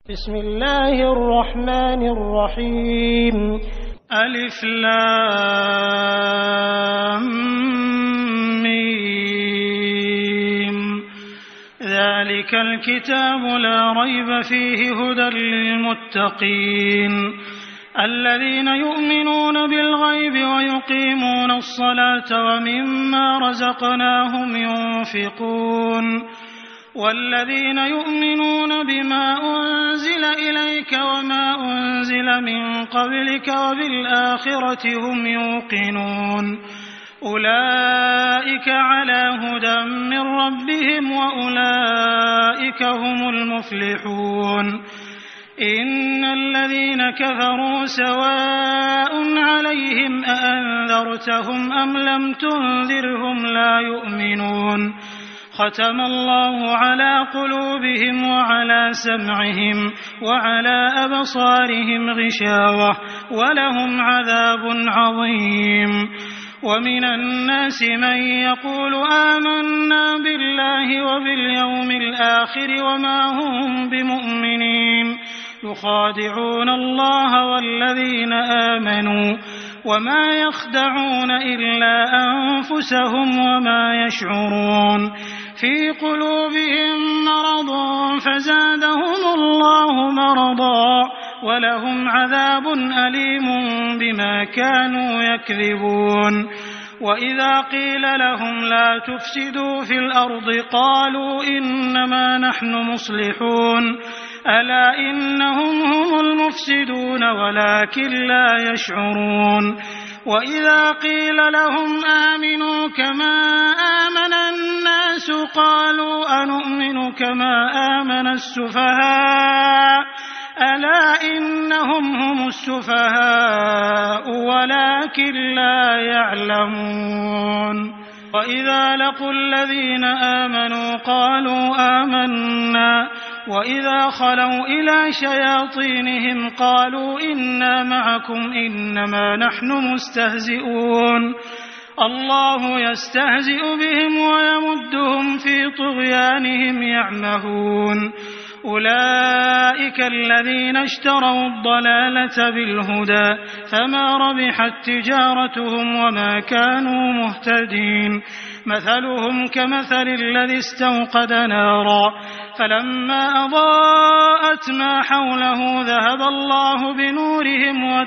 بسم الله الرحمن الرحيم. ألف لام ميم. ذلك الكتاب لا ريب فيه هدى للمتقين الذين يؤمنون بالغيب ويقيمون الصلاة ومما رزقناهم ينفقون والذين يؤمنون بما أنزل إليك وما أنزل من قبلك وبالآخرة هم يوقنون أولئك على هدى من ربهم وأولئك هم المفلحون إن الذين كفروا سواء عليهم أأنذرتهم أم لم تنذرهم لا يؤمنون ختم الله على قلوبهم وعلى سمعهم وعلى أبصارهم غشاوة ولهم عذاب عظيم ومن الناس من يقول آمنا بالله وباليوم الآخر وما هم بمؤمنين يخادعون الله والذين آمنوا وما يخدعون إلا أنفسهم وما يشعرون في قلوبهم مرض فزادهم الله مرضا ولهم عذاب أليم بما كانوا يكذبون وإذا قيل لهم لا تفسدوا في الأرض قالوا إنما نحن مصلحون ألا إنهم هم المفسدون ولكن لا يشعرون وإذا قيل لهم آمنوا كما آمن الناس قالوا أنؤمن كما آمن السفهاء ألا إنهم هم السفهاء ولكن لا يعلمون وإذا لقوا الذين آمنوا قالوا آمنا وإذا خلوا إلى شياطينهم قالوا إنا معكم إنما نحن مستهزئون الله يستهزئ بهم ويمدهم في طغيانهم يعمهون أولئك الذين اشتروا الضلالة بالهدى فما ربحت تجارتهم وما كانوا مهتدين مثلهم كمثل الذي استوقد نارا فلما أضاءت ما حوله ذهب الله بنورهم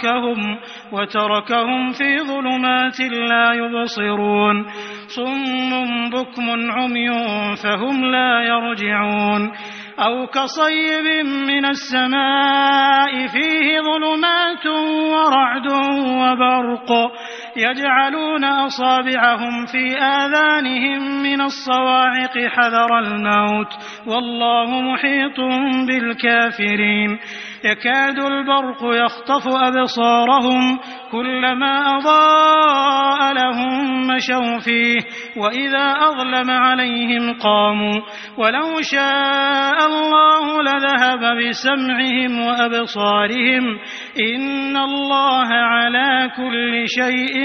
وتركهم في ظلمات لا يبصرون صم بكم عمي فهم لا يرجعون أو كصيب من السماء فيه ظلمات ورعد وبرق يجعلون أصابعهم في آذانهم من الصواعق حذر الموت والله محيط بالكافرين يكاد البرق يخطف أبصارهم كلما أضاء لهم مشوا فيه وإذا أظلم عليهم قاموا ولو شاء الله لذهب بسمعهم وأبصارهم إن الله على كل شيء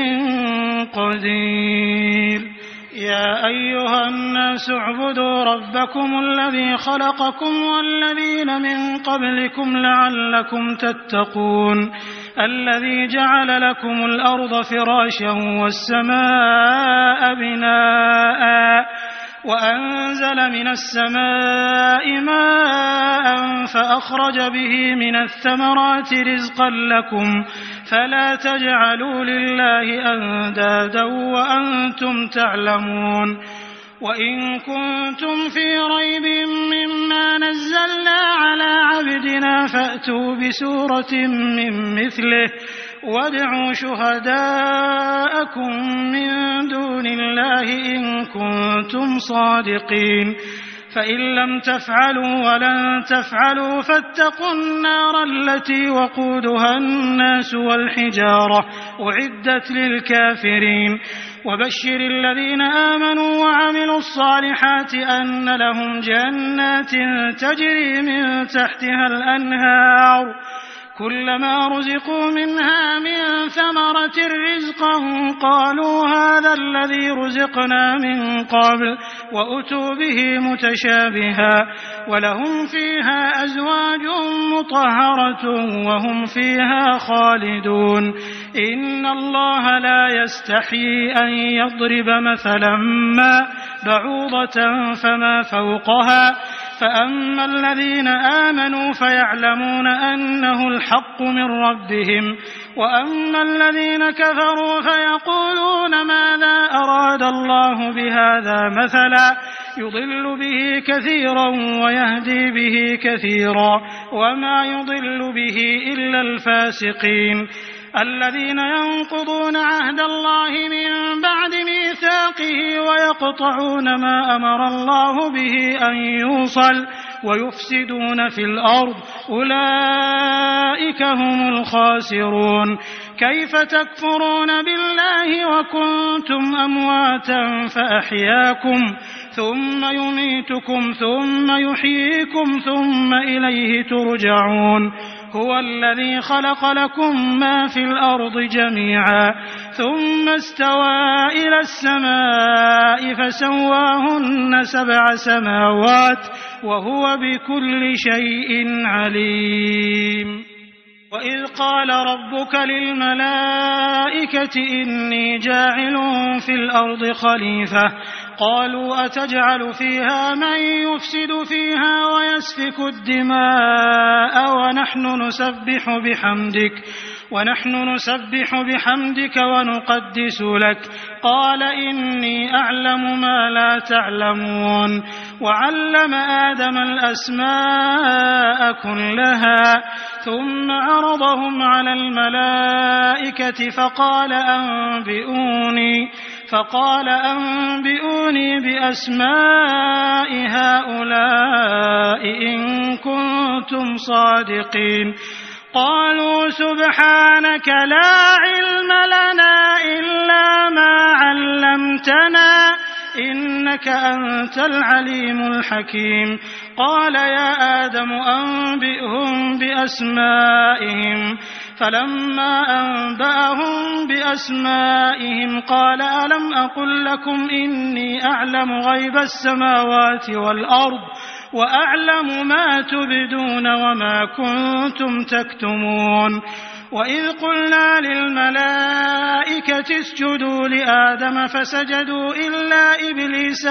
قدير يا أيها الناس اعبدوا ربكم الذي خلقكم والذين من قبلكم لعلكم تتقون الذي جعل لكم الأرض فراشا والسماء بناء وأنزل من السماء ماء فأخرج به من الثمرات رزقا لكم فلا تجعلوا لله أندادا وأنتم تعلمون وإن كنتم في ريب مما نزلنا على عبدنا فأتوا بسورة من مثله وادعوا شهداءكم من دون الله إن كنتم صادقين فإن لم تفعلوا ولن تفعلوا فاتقوا النار التي وقودها الناس والحجارة أعدت للكافرين وبشر الذين آمنوا وعملوا الصالحات أن لهم جنات تجري من تحتها الأنهار كلما رزقوا منها من ثمرة رزقا قالوا هذا الذي رزقنا من قبل وأتوا به متشابها ولهم فيها أزواج مطهرة وهم فيها خالدون إن الله لا يستحيي أن يضرب مثلا ما بعوضة فما فوقها فأما الذين آمنوا فيعلمون أنه الحق من ربهم وأما الذين كفروا فيقولون ماذا أراد الله بهذا مثلا يضل به كثيرا ويهدي به كثيرا وما يضل به إلا الفاسقين الذين ينقضون عهد الله من بعد ميثاقه ويقطعون ما أمر الله به أن يوصل ويفسدون في الأرض أولئك هم الخاسرون كيف تكفرون بالله وكنتم أمواتا فأحياكم ثم يميتكم ثم يحييكم ثم إليه ترجعون هو الذي خلق لكم ما في الأرض جميعا ثم استوى إلى السماء فسواهن 7 سماوات وهو بكل شيء عليم وإذ قال ربك للملائكة إني جاعل في الأرض خليفة قالوا أتجعل فيها من يفسد فيها ويسفك الدماء ونحن نسبح بحمدك ونقدس لك قال إني أعلم ما لا تعلمون وعلم آدم الأسماء كلها ثم عرضهم على الملائكة فقال أنبئوني بأسماء هؤلاء إن كنتم صادقين قالوا سبحانك لا علم لنا إلا ما علمتنا إنك أنت العليم الحكيم قال يا آدم أنبئهم بأسمائهم فلما أنبأهم بأسمائهم قال ألم أقل لكم إني أعلم غيب السماوات والأرض وأعلم ما تبدون وما كنتم تكتمون وإذ قلنا للملائكة اسجدوا لآدم فسجدوا إلا إبليس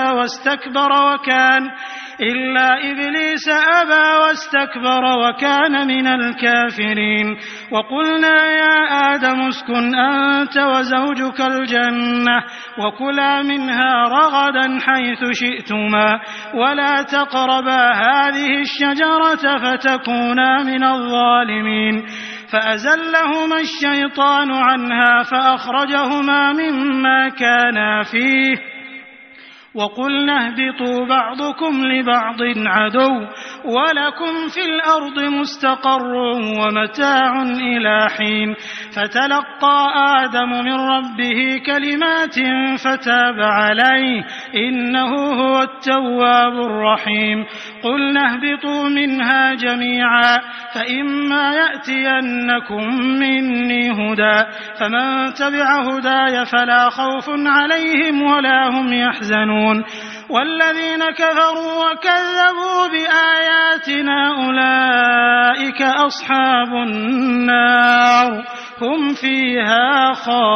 أبى واستكبر وكان من الكافرين وقلنا يا آدم اسكن أنت وزوجك الجنة وكلا منها رغدا حيث شئتما ولا تقربا هذه الشجرة فتكونا من الظالمين فأزلهما الشيطان عنها فأخرجهما مما كانا فيه وقلنا اهبطوا بعضكم لبعض عدو ولكم في الأرض مستقر ومتاع إلى حين فتلقى آدم من ربه كلمات فتاب عليه إنه هو التواب الرحيم قلنا اهبطوا منها جميعا فإما يأتينكم مني هدى فمن تبع هداي فلا خوف عليهم ولا هم يحزنون والذين كفروا وكذبوا بآياتنا أولئك أصحاب النار هم فيها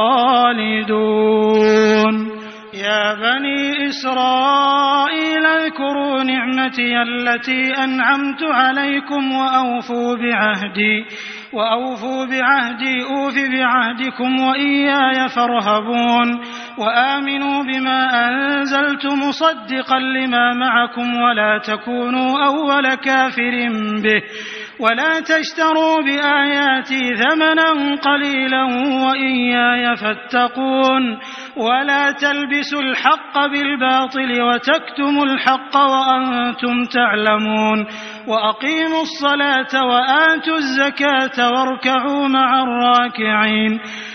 خالدون يا بني إسرائيل اذكروا نعمتي التي أنعمت عليكم وأوفوا بعهدي أوف بعهدكم وإياي فارهبون وآمنوا بما أنزلت مصدقا لما معكم ولا تكونوا أول كافر به ولا تشتروا بآياتي ثمنا قليلا وإياي فاتقون ولا تلبسوا الحق بالباطل وتكتموا الحق وأنتم تعلمون وأقيموا الصلاة وآتوا الزكاة واركعوا مع الراكعين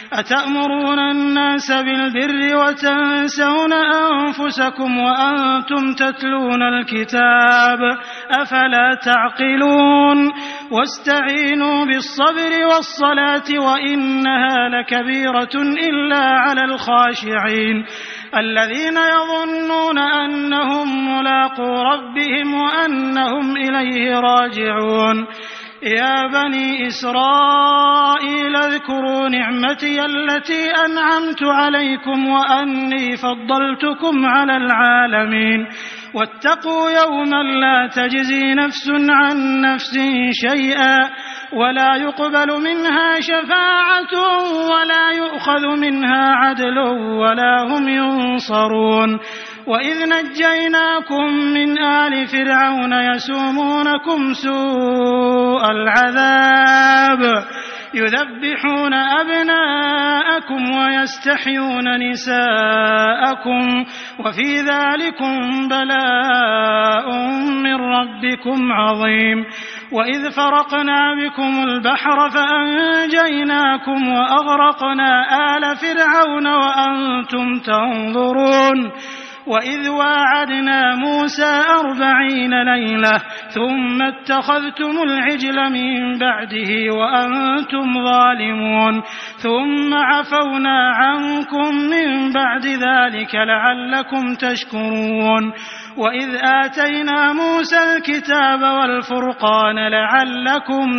أتأمرون الناس بالبر وتنسون أنفسكم وأنتم تتلون الكتاب أفلا تعقلون واستعينوا بالصبر والصلاة وإنها لكبيرة إلا على الخاشعين الذين يظنون أنهم ملاقو ربهم وأنهم إليه راجعون يا بني إسرائيل اذكروا نعمتي التي أنعمت عليكم وأني فضلتكم على العالمين واتقوا يوما لا تجزي نفس عن نفس شيئا ولا يقبل منها شفاعة ولا يؤخذ منها عدل ولا هم ينصرون وإذ نجيناكم من آل فرعون يسومونكم سوء العذاب يذبحون أبناءكم ويستحيون نساءكم وفي ذلكم بلاء من ربكم عظيم وإذ فرقنا بكم البحر فأنجيناكم وأغرقنا آل فرعون وأنتم تنظرون وإذ واعدنا موسى 40 ليلة ثم اتخذتم العجل من بعده وأنتم ظالمون ثم عفونا عنكم من بعد ذلك لعلكم تشكرون وإذ آتينا موسى الكتاب والفرقان لعلكم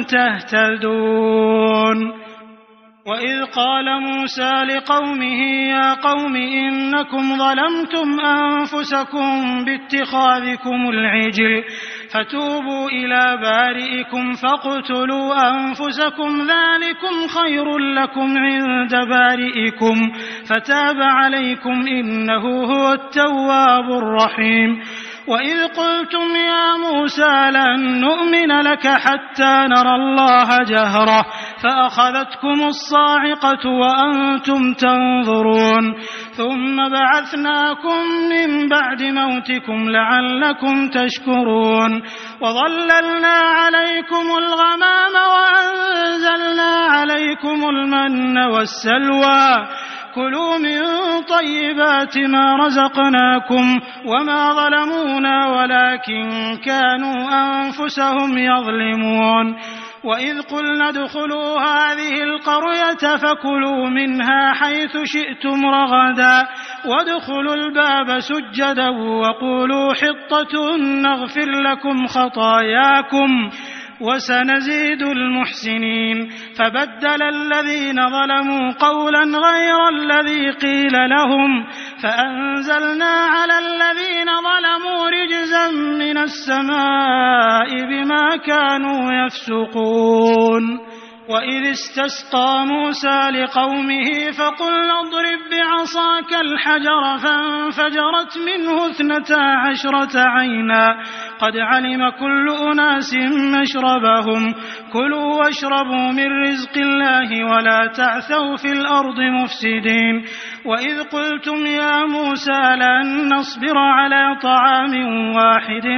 تهتدون وإذ قال موسى لقومه يا قوم إنكم ظلمتم أنفسكم باتخاذكم العجل فتوبوا إلى بارئكم فاقتلوا أنفسكم ذلكم خير لكم عند بارئكم فتاب عليكم إنه هو التواب الرحيم وإذ قلتم يا موسى لن نؤمن لك حتى نرى الله جهرة فأخذتكم الصاعقة وأنتم تنظرون ثم بعثناكم من بعد موتكم لعلكم تشكرون وظللنا عليكم الغمام وأنزلنا عليكم المن والسلوى كلوا من طيبات ما رزقناكم وما ظلمونا ولكن كانوا أنفسهم يظلمون وإذ قلنا ادخلوا هذه القرية فكلوا منها حيث شئتم رغدا وادخلوا الباب سجدا وقولوا حطة نغفر لكم خطاياكم وسنزيد المحسنين فبدل الذين ظلموا قولا غير الذي قيل لهم فأنزلنا على الذين ظلموا رجزا من السماء بما كانوا يفسقون وإذ استسقى موسى لقومه فقل اضرب بعصاك الحجر فانفجرت منه 12 عينا قد علم كل أناس مشربهم كلوا واشربوا من رزق الله ولا تعثوا في الأرض مفسدين وإذ قلتم يا موسى لن نصبر على طعام واحد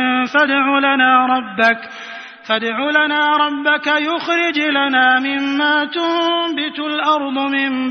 فادع لنا ربك يخرج لنا مما تنبت الأرض من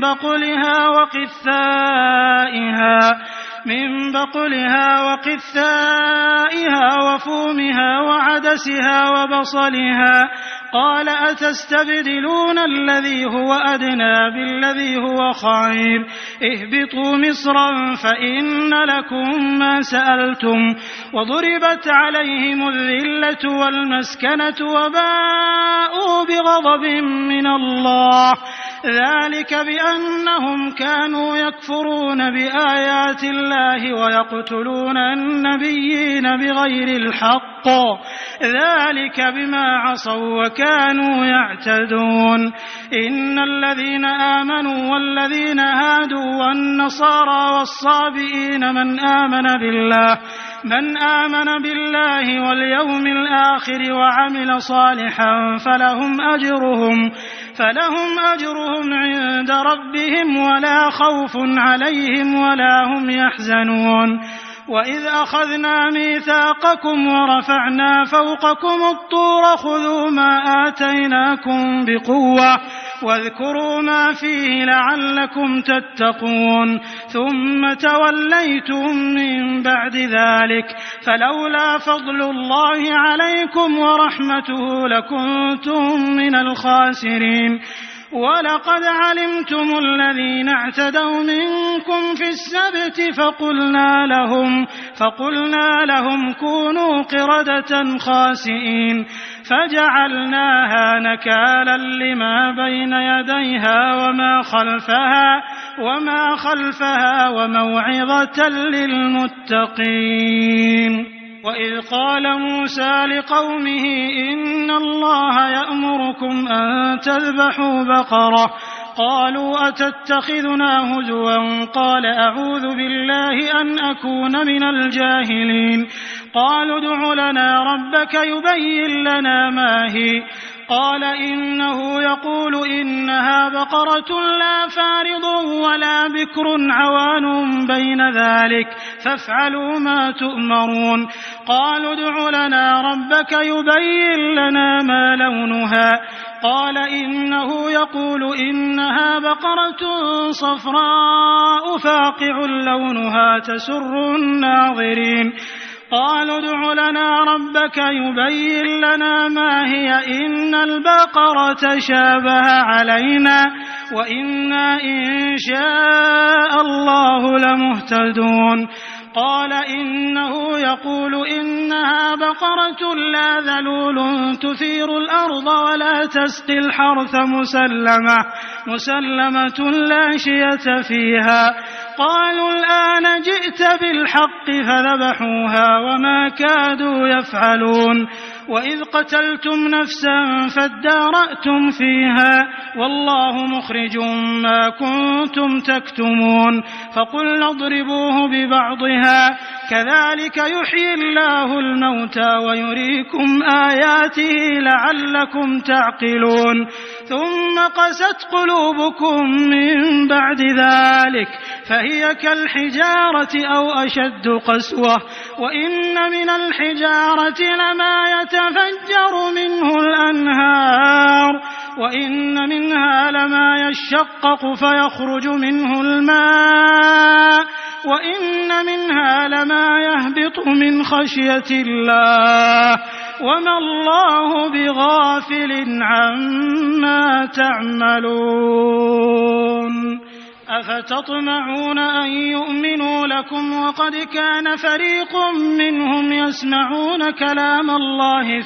بقلها وقثائها وفومها وعدسها وبصلها قال أتستبدلون الذي هو أدنى بالذي هو خير اهبطوا مصرا فإن لكم ما سألتم وضربت عليهم الذلة والمسكنة وباءوا بغضب من الله ذلك بأنهم كانوا يكفرون بآيات الله ويقتلون النبيين بغير الحق ذلك بما عصوا وكانوا يعتدون إن الذين آمنوا والذين هادوا والنصارى والصابئين من آمن بالله واليوم الآخر وعمل صالحا فلهم أجرهم عند ربهم ولا خوف عليهم ولا هم يحزنون وإذ أخذنا ميثاقكم ورفعنا فوقكم الطور خذوا ما آتيناكم بقوة واذكروا ما فيه لعلكم تتقون ثم توليتم من بعد ذلك فلولا فضل الله عليكم ورحمته لكنتم من الخاسرين ولقد علمتم الذين اعتدوا منكم في السبت فقلنا لهم كونوا قردة خاسئين فجعلناها نكالا لما بين يديها وما خلفها وموعظة للمتقين. وإذ قال موسى لقومه إن الله يأمركم أن تذبحوا بقرة قالوا أتتخذنا هزوا قال أعوذ بالله أن أكون من الجاهلين قالوا ادع لنا ربك يبين لنا ما هي قال إنه يقول إنها بقرة لا فارض ولا بكر عوان بين ذلك فافعلوا ما تؤمرون قالوا ادع لنا ربك يبين لنا ما لونها قال إنه يقول إنها بقرة صفراء فاقع لونها تسر الناظرين قالوا ادع لنا ربك يبين لنا ما هي إن البقرة شابه علينا وإنا إن شاء الله لمهتدون قال إنه يقول إنها بقرة لا ذلول تثير الأرض ولا تسقي الحرث مسلمة لا شية فيها قالوا الآن جئت بالحق فذبحوها وما كادوا يفعلون وإذ قتلتم نفسا فادارأتم فيها والله مخرج ما كنتم تكتمون فقلنا اضربوه ببعضها كذلك يحيي الله الموتى ويريكم آياته لعلكم تعقلون ثم قست قلوبكم من بعد ذلك فهي كالحجارة أو أشد قسوة وإن من الحجارة لما يتفجر منه الأنهار وإن منها لما يشقق فيخرج منه الماء وإن منها لما يهبط من خشية الله وما الله بغافل عما تعملون أفتطمعون أن يؤمنوا لكم وقد كان فريق منهم يسمعون كلام الله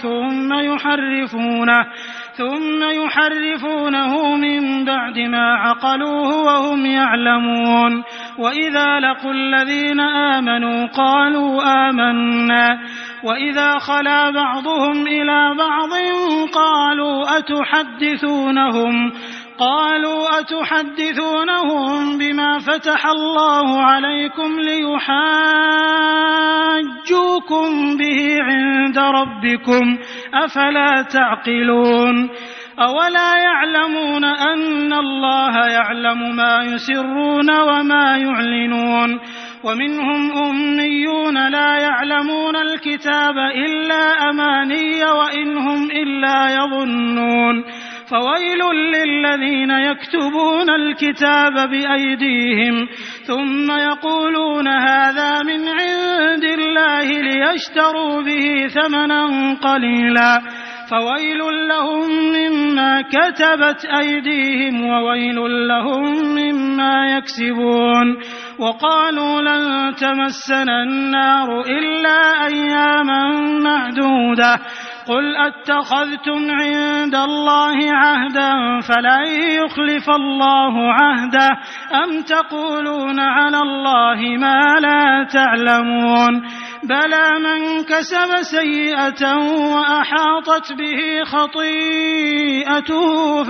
ثم يحرفونه من بعد ما عقلوه وهم يعلمون وإذا لقوا الذين آمنوا قالوا آمنا وإذا خلا بعضهم إلى بعض قالوا أتحدثونهم بما فتح الله عليكم ليحاجوكم به عند ربكم أفلا تعقلون أولا يعلمون أن الله يعلم ما يسرون وما يعلنون ومنهم أميون لا يعلمون الكتاب إلا أماني وإنهم إلا يظنون فويل للذين يكتبون الكتاب بأيديهم ثم يقولون هذا من عند الله ليشتروا به ثمنا قليلا فويل لهم مما كتبت أيديهم وويل لهم مما يكسبون وقالوا لن تمسنا النار إلا أياما معدودة قل أتخذتم عند الله عهدا فلن يخلف الله عهده أم تقولون على الله ما لا تعلمون بلى من كسب سيئة وأحاطت به خطيئته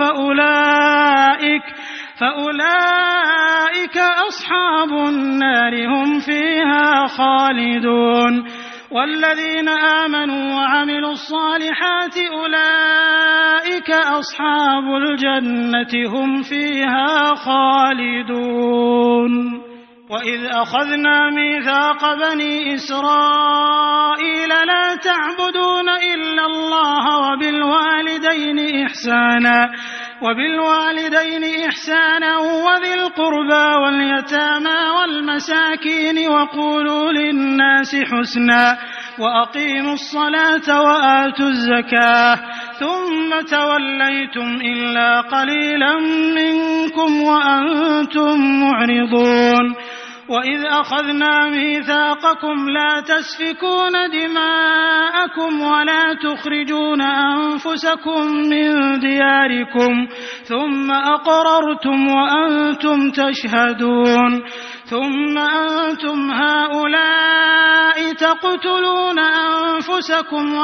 فأولئك أصحاب النار هم فيها خالدون والذين آمنوا وعملوا الصالحات أولئك أصحاب الجنة هم فيها خالدون وإذ أخذنا ميثاق بني إسرائيل لا تعبدون إلا الله وبالوالدين إحسانا وبالوالدين إحسانا وذي القربى واليتامى والمساكين وقولوا للناس حسنا وأقيموا الصلاة وآتوا الزكاة ثم توليتم إلا قليلا منكم وأنتم معرضون وإذ أخذنا ميثاقكم لا تسفكون دماءكم ولا تخرجون أنفسكم من دياركم ثم أقررتم وأنتم تشهدون ثم أنتم هؤلاء تقتلون أنفسكم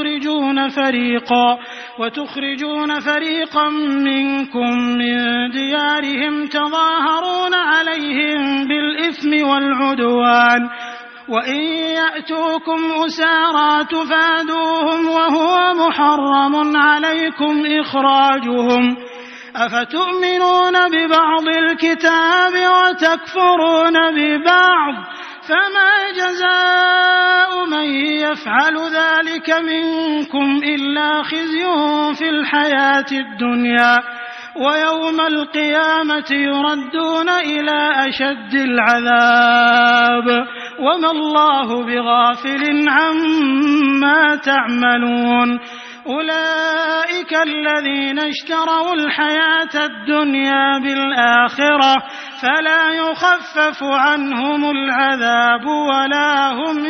وتخرجون فريقا منكم من ديارهم تظاهرون عليهم بالإثم والعدوان وإن يأتوكم أسارى تفادوهم وهو محرم عليكم إخراجهم أفتؤمنون ببعض الكتاب وتكفرون ببعض فما جزاء من يفعل ذلك منكم إلا خزي في الحياة الدنيا ويوم القيامة يردون إلى أشد العذاب وما الله بغافل عما تعملون أولئك الذين اشتروا الحياة الدنيا بالآخرة فلا يخفف عنهم العذاب ولا هم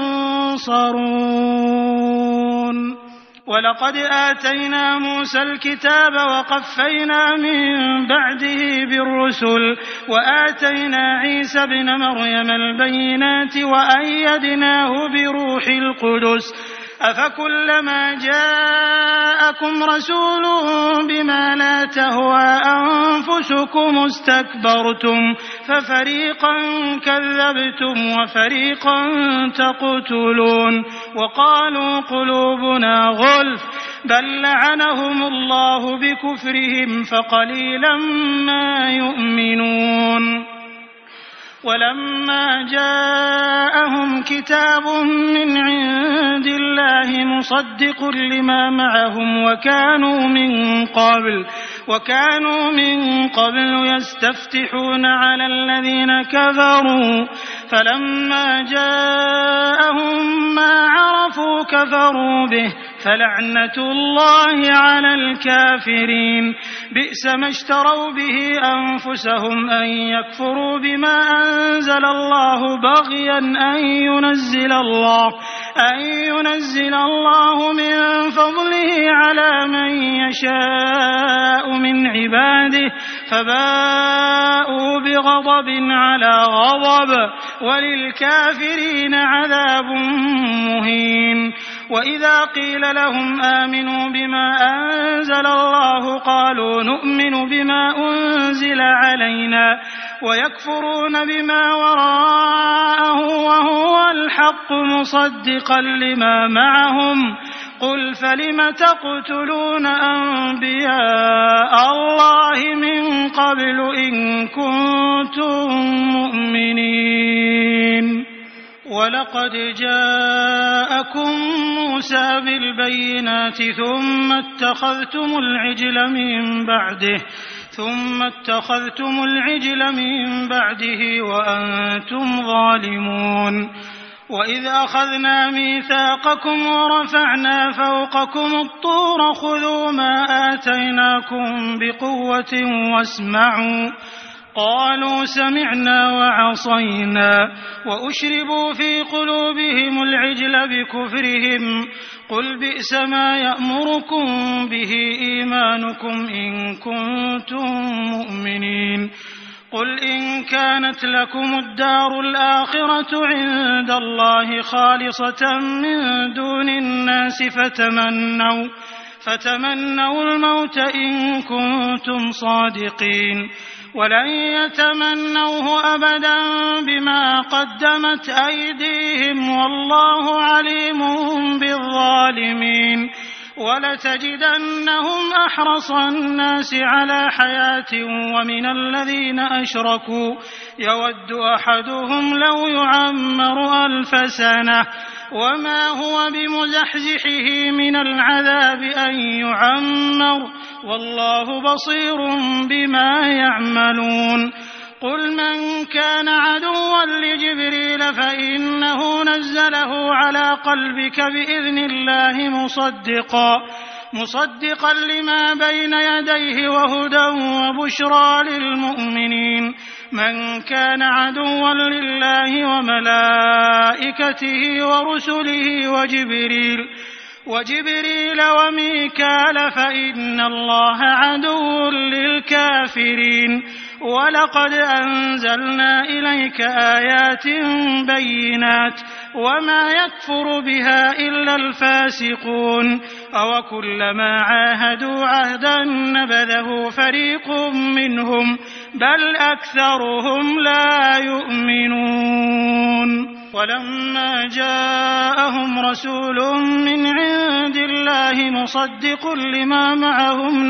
ينصرون ولقد آتينا موسى الكتاب وقفينا من بعده بالرسل وآتينا عيسى ابن مريم البينات وأيدناه بروح القدس أفكلما جاءكم رسول بما لا تهوى أنفسكم استكبرتم ففريقا كذبتم وفريقا تقتلون وقالوا قلوبنا غلف بل لعنهم الله بكفرهم فقليلا ما يؤمنون ولما جاءهم كتاب من عند الله مصدق لما معهم وكانوا من قبل يستفتحون على الذين كفروا فلما جاءهم ما عرفوا كفروا به فلعنة الله على الكافرين بئس ما اشتروا به أنفسهم أن يكفروا بما أنزل الله بغيا أن ينزل الله من فضله على من يشاء من عباده فباءوا بغضب على غضب وللكافرين عذاب مهين وإذا قيل لهم آمنوا بما أنزل الله قالوا نؤمن بما أنزل علينا ويكفرون بما وراءه وهو الحق مصدقا لما معهم قل فلم تقتلون أنبياء الله من قبل إن كنتم مؤمنين ولقد جاءكم موسى بالبينات ثم اتخذتم العجل من بعده وأنتم ظالمون وإذ أخذنا ميثاقكم ورفعنا فوقكم الطور خذوا ما آتيناكم بقوة واسمعوا قالوا سمعنا وعصينا وأشربوا في قلوبهم العجل بكفرهم قل بئس ما يأمركم به إيمانكم إن كنتم مؤمنين قل إن كانت لكم الدار الآخرة عند الله خالصة من دون الناس فتمنوا الموت إن كنتم صادقين ولن يتمنوه أبدا بما قدمت أيديهم والله عليم بالظالمين ولتجدنهم أحرص الناس على حياة ومن الذين أشركوا يود أحدهم لو يعمر 1000 سنة وما هو بمزحزحه من العذاب أن يعمر والله بصير بما يعملون قل من كان عدوا لجبريل فإنه نزله على قلبك بإذن الله مصدقا لما بين يديه وهدى وبشرى للمؤمنين من كان عدوا لله وملائكته ورسله وجبريل وميكال فإن الله عدو للكافرين ولقد أنزلنا إليك آيات بينات وما يكفر بها إلا الفاسقون أوكلما عاهدوا عهدا نبذه فريق منهم بل أكثرهم لا يؤمنون ولما جاءهم رسول من عند الله مصدق لما معهم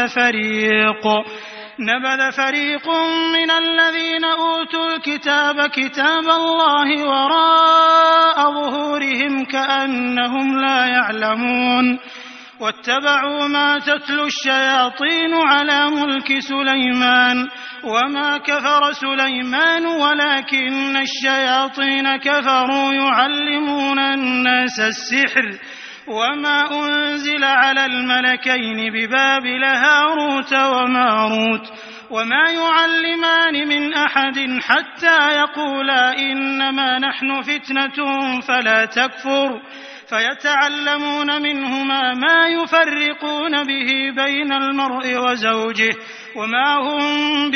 نبذ فريق من الذين أوتوا الكتاب كتاب الله وراء ظهورهم كأنهم لا يعلمون واتبعوا ما تتلو الشياطين على ملك سليمان وما كفر سليمان ولكن الشياطين كفروا يعلمون الناس السحر وما أنزل على الملكين ببابل هاروت وماروت وما يعلمان من أحد حتى يقولا إنما نحن فتنة فلا تكفر فيتعلمون منهما ما يفرقون به بين المرء وزوجه وما هم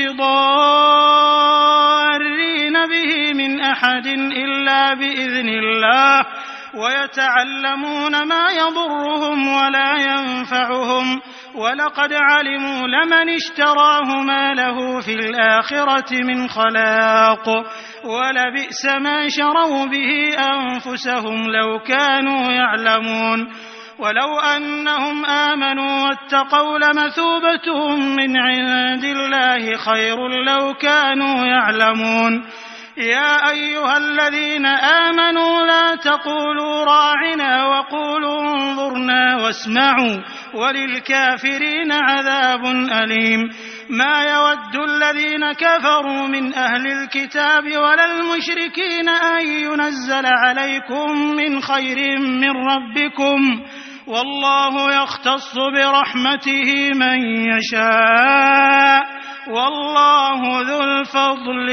بضارين به من أحد إلا بإذن الله ويتعلمون ما يضرهم ولا ينفعهم ولقد علموا لمن اشتراه ما له في الآخرة من خلاق ولبئس ما شروا به أنفسهم لو كانوا يعلمون ولو أنهم آمنوا واتقوا لمثوبة من عند الله خير لو كانوا يعلمون يا أيها الذين آمنوا لا تقولوا راعنا وقولوا انظرنا واسمعوا وللكافرين عذاب أليم ما يود الذين كفروا من أهل الكتاب ولا المشركين أن ينزل عليكم من خير من ربكم والله يختص برحمته من يشاء والله ذو الفضل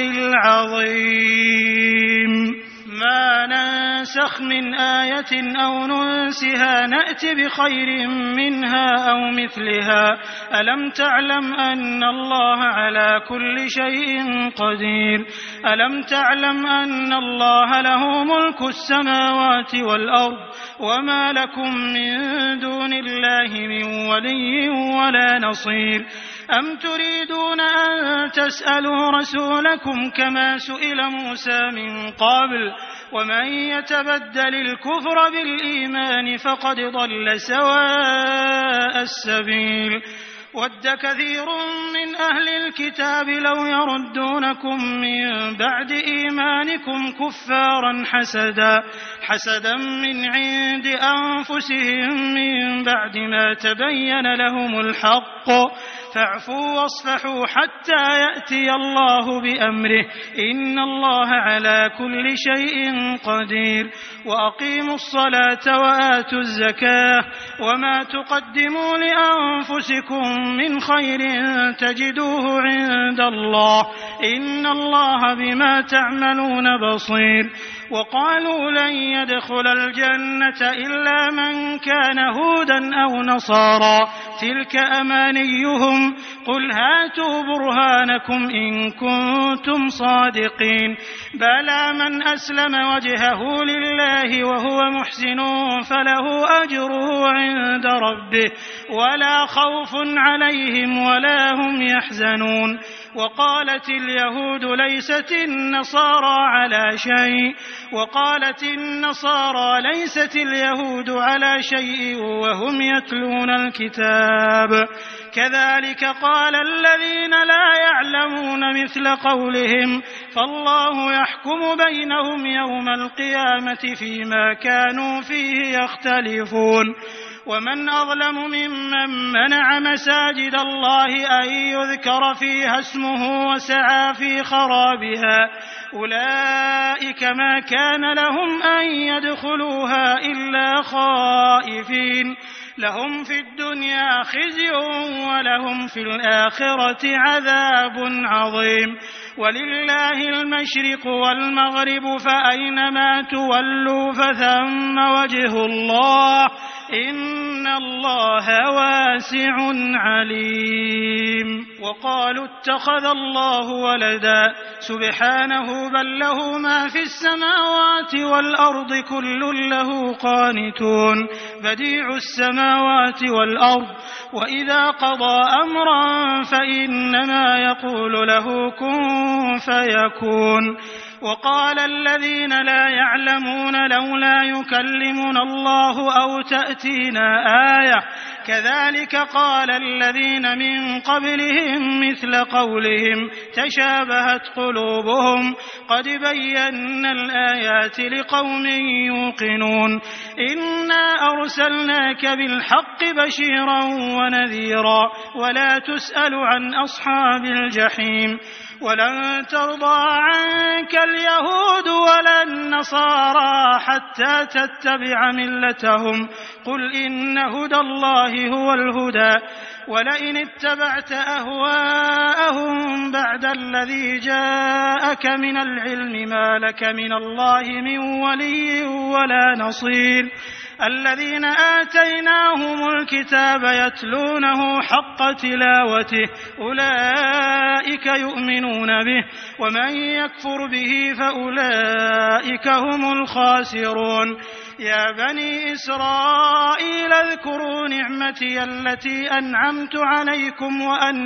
العظيم ما ننسخ من آية أو ننسها نأت بخير منها أو مثلها ألم تعلم أن الله على كل شيء قدير ألم تعلم أن الله له ملك السماوات والأرض وما لكم من دون الله من ولي ولا نصير أم تريدون أن تسألوا رسولكم كما سئل موسى من قبل ومن يتبدل الكفر بالإيمان فقد ضل سواء السبيل ود كثير من أهل الكتاب لو يردونكم من بعد إيمانكم كفارا حسدا من عند أنفسهم من بعد ما تبين لهم الحق فاعفوا واصفحوا حتى يأتي الله بأمره إن الله على كل شيء قدير وأقيموا الصلاة وآتوا الزكاة وما تقدموا لأنفسكم من خير تجدوه عند الله إن الله بما تعملون بصير وقالوا لن يدخل الجنة إلا من كان هودا أو نصارى تلك أمانيهم قل هاتوا برهانكم إن كنتم صادقين بلى من أسلم وجهه لله وهو محسن فله أجره عند ربه ولا خوف عليهم ولا هم يحزنون وقالت اليهود ليست النصارى على شيء وقالت النصارى ليست اليهود على شيء وهم يتلون الكتاب كذلك قال الذين لا يعلمون مثل قولهم فالله يحكم بينهم يوم القيامة فيما كانوا فيه يختلفون ومن أظلم ممن منع مساجد الله أن يذكر فيها اسمه وسعى في خرابها أولئك ما كان لهم أن يدخلوها إلا خائفين لهم في الدنيا خزي ولهم في الآخرة عذاب عظيم ولله المشرق والمغرب فأينما تولوا فثم وجه الله إن الله واسع عليم وقالوا اتخذ الله ولدا سبحانه بل له ما في السماوات والأرض كل له قانتون بديع السماوات والأرض وإذا قضى أمرا فإنما يقول له كن فيكون وقال الذين لا يعلمون لولا يكلمنا الله أو تأتينا آية كذلك قال الذين من قبلهم مثل قولهم تشابهت قلوبهم قد بينا الآيات لقوم يوقنون إنا أرسلناك بالحق بشيرا ونذيرا ولا تسأل عن أصحاب الجحيم ولن ترضى عنك اليهود ولا النصارى حتى تتبع ملتهم قل إن هدى الله هو الهدى ولئن اتبعت أهواءهم بعد الذي جاءك من العلم ما لك من الله من ولي ولا نصير الذين آتيناهم الكتاب يتلونه حق تلاوته أولئك يؤمنون به ومن يكفر به فأولئك هم الخاسرون يا بني إسرائيل اذكروا نعمتي التي أنعمت عليكم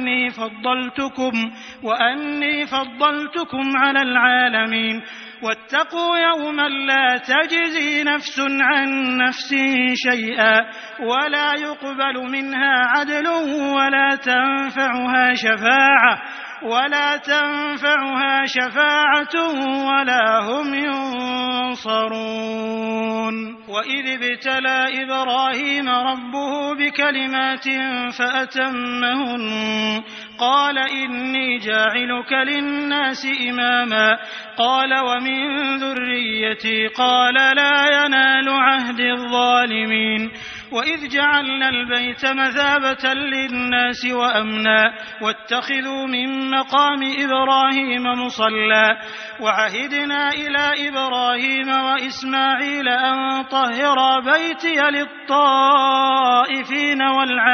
وأني فضلتكم على العالمين واتقوا يوما لا تجزي نفس عن نفس شيئا ولا يقبل منها عدل ولا تنفعها شفاعة ولا هم ينصرون وإذ ابتلى إبراهيم ربه بكلمات فأتمهن قال إني جاعلك للناس إماما قال ومن ذريتي قال لا ينال عهد الظالمين وإذ جعلنا البيت مثابة للناس وأمنا واتخذوا من مقام إبراهيم مصلى وعهدنا إلى إبراهيم وإسماعيل أن طهرا بيتي للطائفين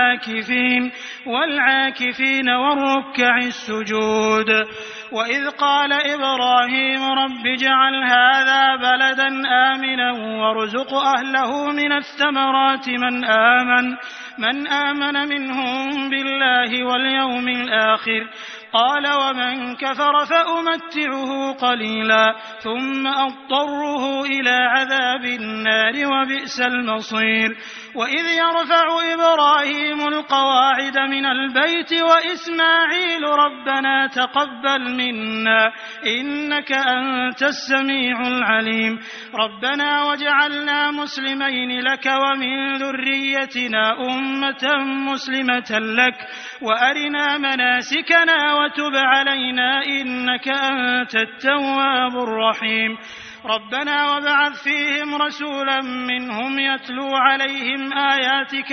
والعاكفين والركع السجود وإذ قال إبراهيم رب اجعل هذا بلدا آمنا وارزق أهله من الثمرات من آمن منهم بالله واليوم الآخر قال ومن كفر فأمتعه قليلا ثم أضطره إلى عذاب النار وبئس المصير وإذ يرفع إبراهيم القواعد من البيت وإسماعيل ربنا تقبل منا إنك أنت السميع العليم ربنا واجعلنا مسلمين لك ومن ذريتنا أمة مسلمة لك وأرنا مناسكنا وتب علينا إنك أنت التواب الرحيم ربنا وابعث فيهم رسولا منهم يتلو عليهم آياتك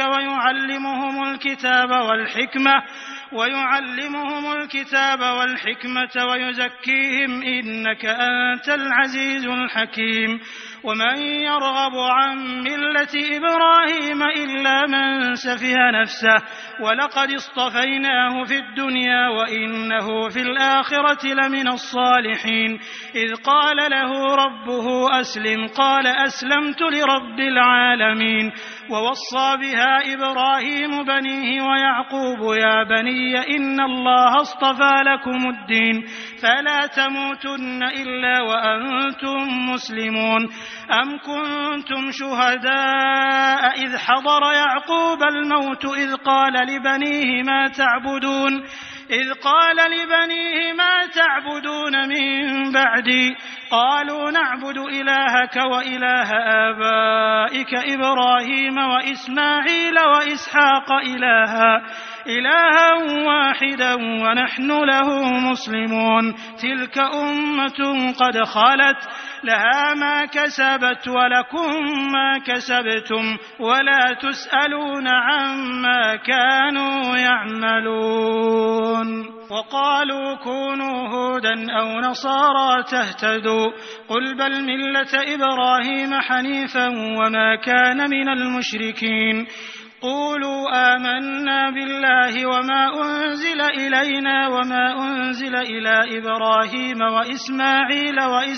ويعلمهم الكتاب والحكمة ويزكيهم إنك أنت العزيز الحكيم ومن يرغب عن ملة إبراهيم إلا من سفه نفسه ولقد اصطفيناه في الدنيا وإنه في الآخرة لمن الصالحين إذ قال له ربه أسلم قال أسلمت لرب العالمين ووصى بها إبراهيم بنيه ويعقوب يا بني إن الله اصطفى لكم الدين فلا تموتن إلا وأنتم مسلمون أم كنتم شهداء إذ حضر يعقوب الموت إذ قال لبنيه ما تعبدون إذ قال لبنيه ما تعبدون من بعدي قالوا نعبد إلهك وإله آبائك إبراهيم وإسماعيل وإسحاق إلها واحدا ونحن له مسلمون تلك أمة قد خلت لها ما كسبت ولكم ما كسبتم ولا تسألون عما كانوا يعملون وقالوا كونوا هودا أو نصارى تهتدوا قل بل ملة إبراهيم حنيفا وما كان من المشركين قولوا آمنا بالله وما أنزل إلينا وما أنزل إلى إبراهيم وإسماعيل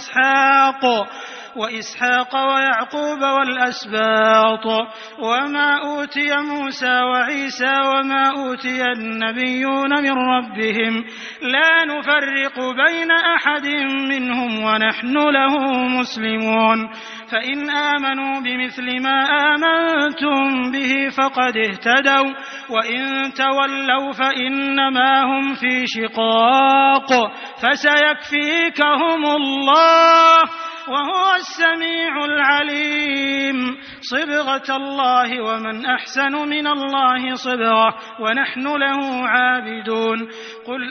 وإسحاق ويعقوب والأسباط وما أوتي موسى وعيسى وما أوتي النبيون من ربهم لا نفرق بين أحد منهم ونحن له مسلمون فإن آمنوا بمثل ما آمنتم به فقد اهتدوا وإن تولوا فإنما هم في شقاق فسيكفيكهم الله وهو السميع العليم صبغة الله ومن أحسن من الله صبغة ونحن له عابدون قل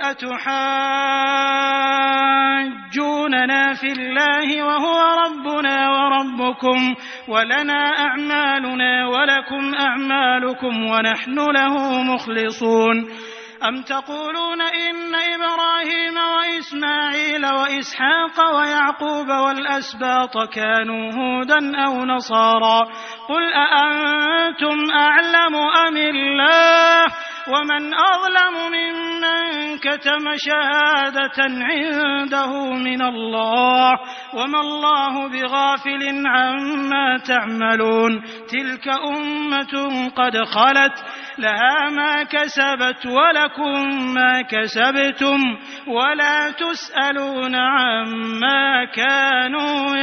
أتحاجوننا في الله وهو ربنا وربكم ولنا أعمالنا ولكم أعمالكم ونحن له مخلصون أم تقولون إن إبراهيم وإسماعيل وإسحاق ويعقوب والأسباط كانوا هودا أو نصارى قل أأنتم أعلم أم الله ومن أظلم ممن كتم شهادة عنده من الله وما الله بغافل عما تعملون تلك أمة قد خلت لها ما كسبت ولكم ما كسبتم ولا تسألون عما كانوا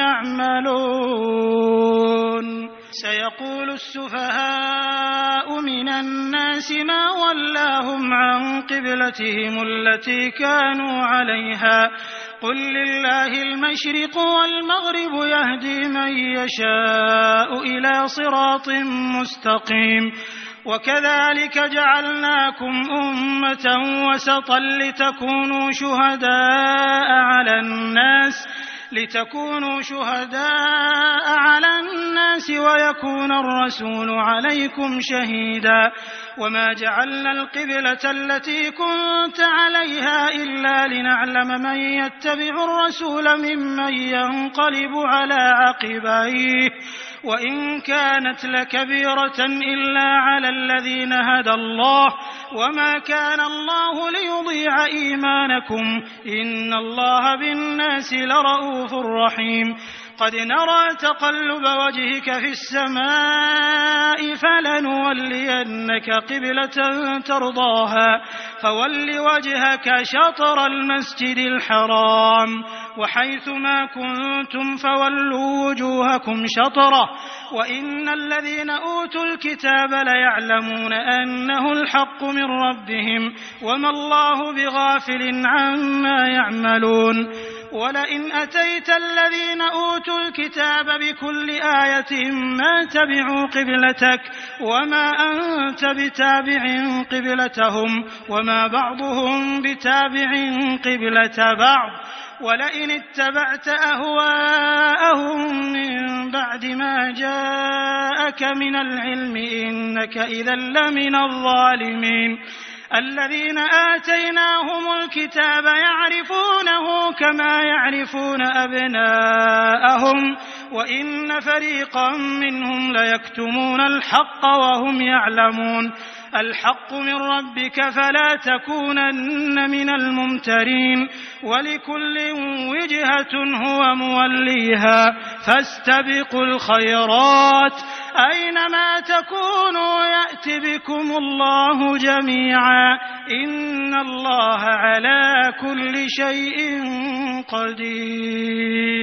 يعملون سيقول السفهاء من الناس ما ولاهم عن قبلتهم التي كانوا عليها قل لله المشرق والمغرب يهدي من يشاء إلى صراط مستقيم وكذلك جعلناكم أمة وسطا لتكونوا شهداء على الناس ويكون الرسول عليكم شهيدا وما جعلنا القبلة التي كنت عليها إلا لنعلم من يتبع الرسول ممن ينقلب على عقبيه وإن كانت لكبيرة إلا على الذين هدى الله وما كان الله ليضيع إيمانكم إن الله بالناس لرؤوف رحيم قد نرى تقلب وجهك في السماء فلنولينك قبلة ترضاها فول وجهك شطر المسجد الحرام وحيث ما كنتم فولوا وجوهكم شطره وإن الذين أوتوا الكتاب ليعلمون أنه الحق من ربهم وما الله بغافل عما يعملون ولئن أتيت الذين أوتوا الكتاب بكل آية ما تبعوا قبلتك وما أنت بتابع قبلتهم وما بعضهم بتابع قبلة بعض ولئن اتبعت أهواءهم من بعد ما جاءك من العلم إنك إذا لمن الظالمين الذين آتيناهم الكتاب يعرفونه كما يعرفون أبناءهم وإن فريقا منهم ليكتمون الحق وهم يعلمون الحق من ربك فلا تكونن من الممترين ولكل وجهة هو موليها فاستبقوا الخيرات أينما تكونوا يأت بكم الله جميعا إن الله على كل شيء قدير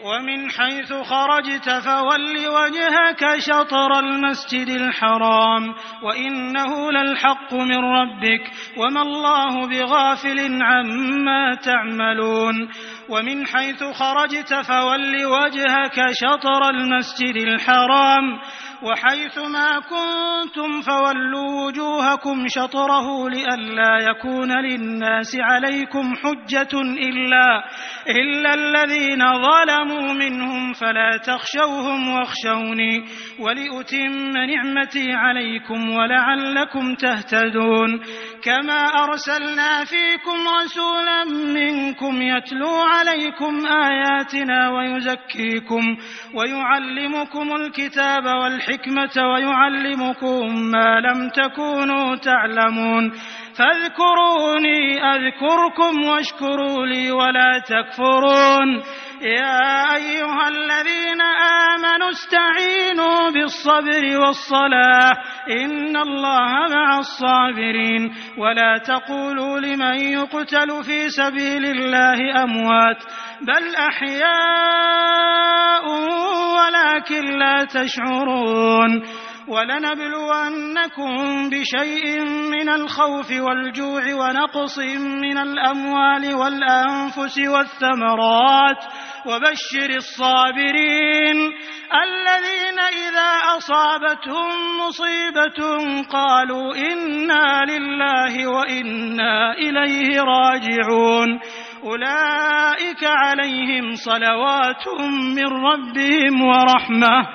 ومن حيث خرجت فول وجهك شطر المسجد الحرام وإنه للحق من ربك وما الله بغافل عما تعملون ومن حيث خرجت فول وجهك شطر المسجد الحرام وحيث ما كنتم فولوا وجوهكم شطره لئلا يكون للناس عليكم حجة إلا الذين ظلموا منهم فلا تخشوهم واخشوني ولأتم نعمتي عليكم ولعلكم تهتدون كما أرسلنا فيكم رسولا منكم يتلو عليكم آياتنا ويزكيكم ويعلمكم الكتاب والحكمة ويعلمكم ما لم تكونوا تعلمون فاذكروني أذكركم واشكروا لي ولا تكفرون يا أيها الذين آمنوا استعينوا بالصبر والصلاة إن الله مع الصابرين ولا تقولوا لمن يقتل في سبيل الله أموات بل أحياء ولكن لا تشعرون ولنبلونكم بشيء من الخوف والجوع ونقص من الأموال والأنفس والثمرات وبشر الصابرين الذين إذا أصابتهم مصيبة قالوا إنا لله وإنا إليه راجعون أولئك عليهم صلوات من ربهم ورحمة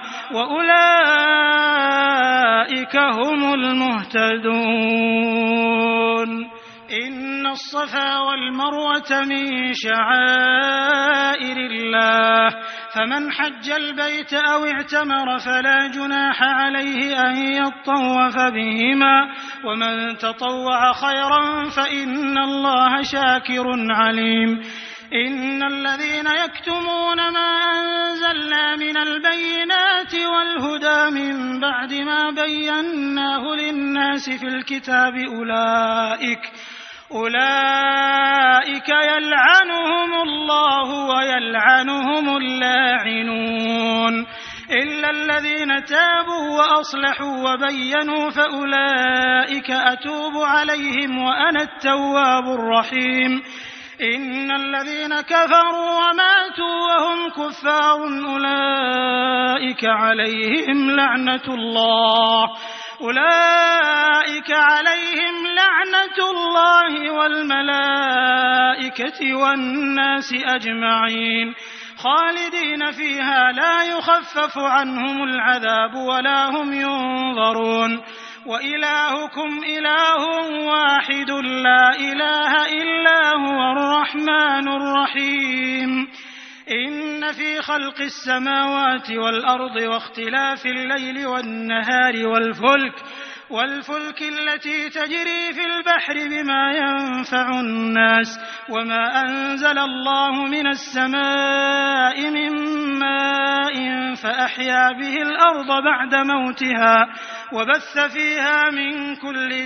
وأولئك هم المهتدون إن الصفا والمروة من شعائر الله فمن حج البيت أو اعتمر فلا جناح عليه أن يطوف بهما ومن تطوع خيرا فإن الله شاكر عليم إن الذين يكتمون ما أنزلنا من البينات والهدى من بعد ما بيناه للناس في الكتاب أولئك يلعنهم الله ويلعنهم اللاعنون إلا الذين تابوا وأصلحوا وبينوا فأولئك أتوب عليهم وأنا التواب الرحيم إن الذين كفروا وماتوا وهم كفار أولئك عليهم لعنة الله والملائكة والناس أجمعين خالدين فيها لا يخفف عنهم العذاب ولا هم ينظرون وإلهكم إله واحد لا إله إلا هو الرحمن الرحيم إن في خلق السماوات والأرض واختلاف الليل والنهار والفلك التي تجري في البحر بما ينفع الناس وما أنزل الله من السماء من ماء فأحيا به الأرض بعد موتها وبث فيها من كل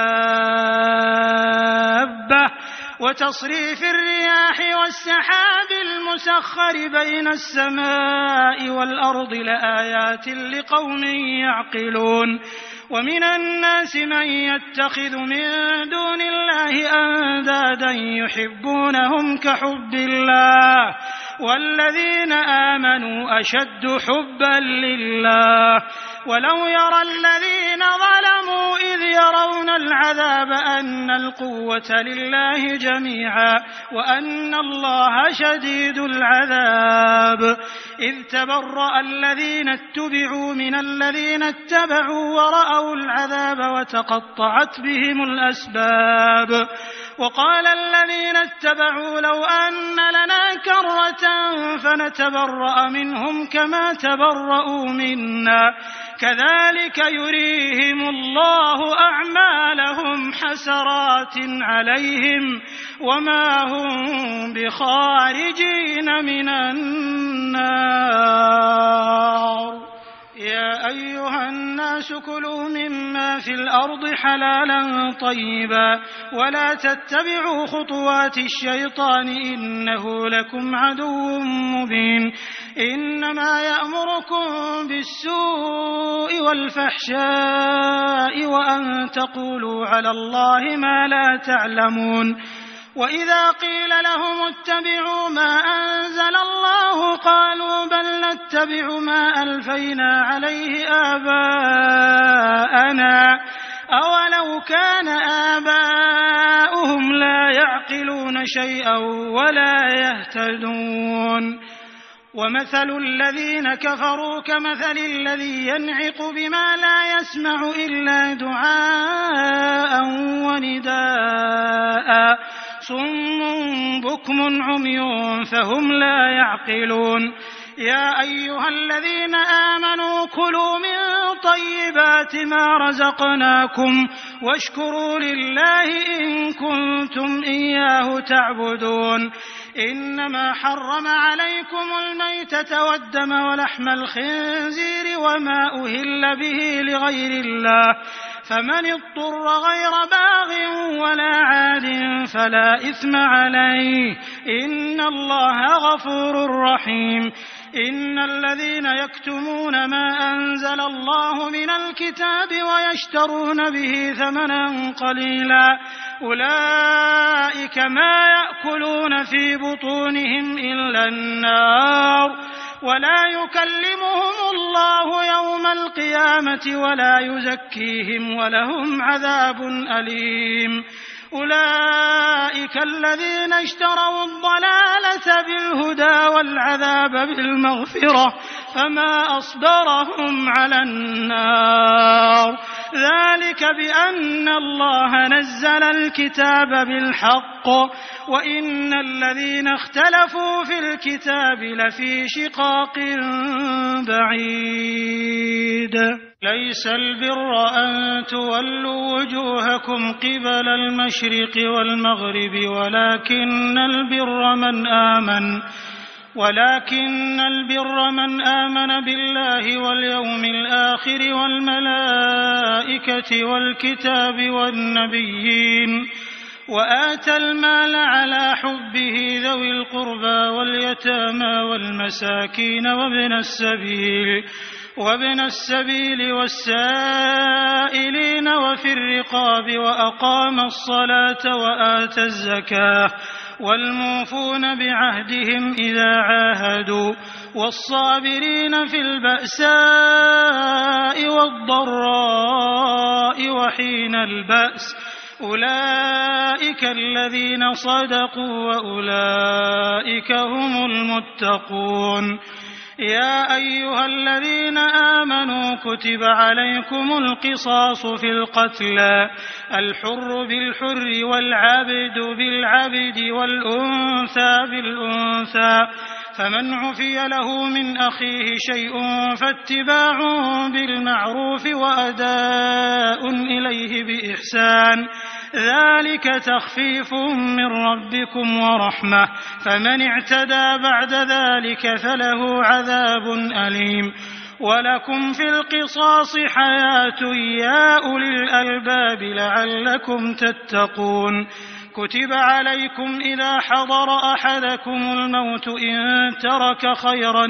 دابة وتصريف الرياح والسحاب المسخر بين السماء والأرض لآيات لقوم يعقلون ومن الناس من يتخذ من دون الله أندادا يحبونهم كحب الله والذين آمنوا أشد حبا لله ولو يرى الذين ظلموا إذ يرون العذاب أن القوة لله جميعا وأن الله شديد العذاب إذ تبرأ الذين اتبعوا من الذين اتبعوا ورأوا العذاب وتقطعت بهم الأسباب وقال الذين اتبعوا لو أن لنا كرة فنتبرأ منهم كما تبرأوا منا كذلك يريهم الله أعمالهم حسرات عليهم وما هم بخارجين من النار. يا أيها الناس كلوا مما في الأرض حلالا طيبا ولا تتبعوا خطوات الشيطان إنه لكم عدو مبين إنما يأمركم بالسوء والفحشاء وأن تقولوا على الله ما لا تعلمون وإذا قيل لهم اتبعوا ما أنزل الله قالوا بل نتبع ما ألفينا عليه آباءنا أولو كان آباؤهم لا يعقلون شيئا ولا يهتدون ومثل الذين كفروا كمثل الذي ينعق بما لا يسمع إلا دعاء ونداء صم بكم عمي فهم لا يعقلون يا أيها الذين آمنوا كلوا من طيبات ما رزقناكم واشكروا لله إن كنتم إياه تعبدون إنما حرم عليكم الميتة والدم ولحم الخنزير وما أهل به لغير الله فمن اضطر غير باغ ولا عاد فلا إثم عليه إن الله غفور رحيم إن الذين يكتمون ما أنزل الله من الكتاب ويشترون به ثمنا قليلا أولئك ما يأكلون في بطونهم إلا النار ولا يكلمهم الله يوم القيامة ولا يزكيهم ولهم عذاب أليم أولئك الذين اشتروا الضلالة بالهدى والعذاب بالمغفرة فما أصبرهم على النار ذلك بأن الله نزل الكتاب بالحق وإن الذين اختلفوا في الكتاب لفي شقاق بعيد ليس البر أن تولوا وجوهكم قبل المشرق والمغرب ولكن البر من آمن بالله واليوم الآخر والملائكة والكتاب والنبيين وآتى المال على حبه ذوي القربى واليتامى والمساكين وابن السبيل والسائلين وفي الرقاب وأقام الصلاة وآتى الزكاة والموفون بعهدهم إذا عاهدوا والصابرين في البأساء والضراء وحين البأس أولئك الذين صدقوا وأولئك هم المتقون يا أيها الذين آمنوا كتب عليكم القصاص في القتلى الحر بالحر والعبد بالعبد والأنثى بالأنثى فمن عفي له من أخيه شيء فاتباع بالمعروف وأداء إليه بإحسان ذلك تخفيف من ربكم ورحمة فمن اعتدى بعد ذلك فله عذاب أليم ولكم في القصاص حياة يا أولي الألباب لعلكم تتقون كتب عليكم إذا حضر أحدكم الموت إن ترك خيرا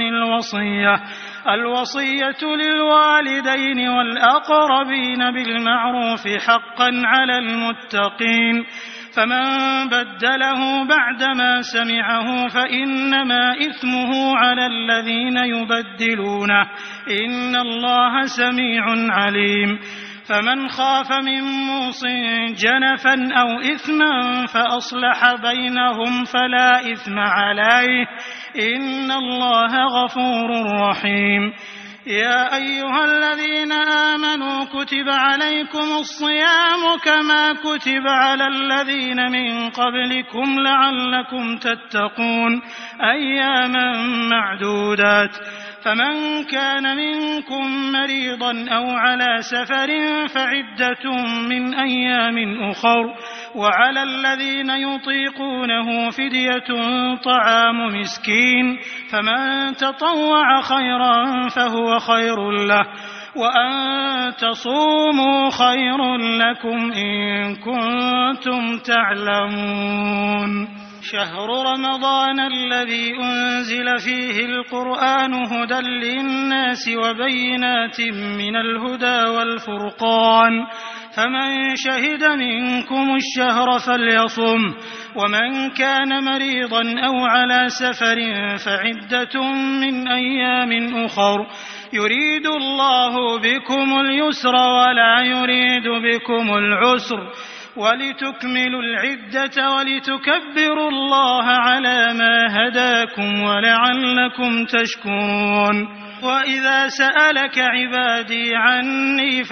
الوصية للوالدين والأقربين بالمعروف حقا على المتقين فمن بدله بعدما سمعه فإنما إثمه على الذين يبدلونه إن الله سميع عليم فمن خاف من موص جنفا أو إثما فأصلح بينهم فلا إثم عليه إن الله غفور رحيم يا أيها الذين آمنوا كتب عليكم الصيام كما كتب على الذين من قبلكم لعلكم تتقون أياما معدودات فمن كان منكم مريضا أو على سفر فعدة من أيام أخر وعلى الذين يطيقونه فدية طعام مسكين فمن تطوع خيرا فهو خير له وأن تصوموا خير لكم إن كنتم تعلمون شهر رمضان الذي أنزل فيه القرآن هدى للناس وبينات من الهدى والفرقان فمن شهد منكم الشهر فليصم ومن كان مريضا أو على سفر فعدة من أيام أخر يريد الله بكم اليسر ولا يريد بكم العسر ولتكملوا العدة ولتكبروا الله على ما هداكم ولعلكم تشكرون وإذا سألك عبادي عني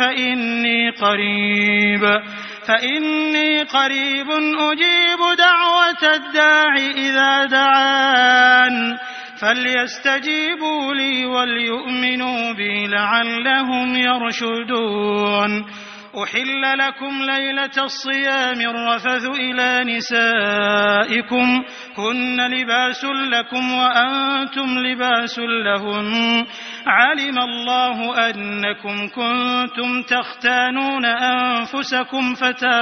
فإني قريب أجيب دعوة الداع إذا دعان فليستجيبوا لي وليؤمنوا بي لعلهم يرشدون أحل لكم ليلة الصيام الرفث إلى نسائكم هن لباس لكم وأنتم لباس لهن علم الله أنكم كنتم تختانون أنفسكم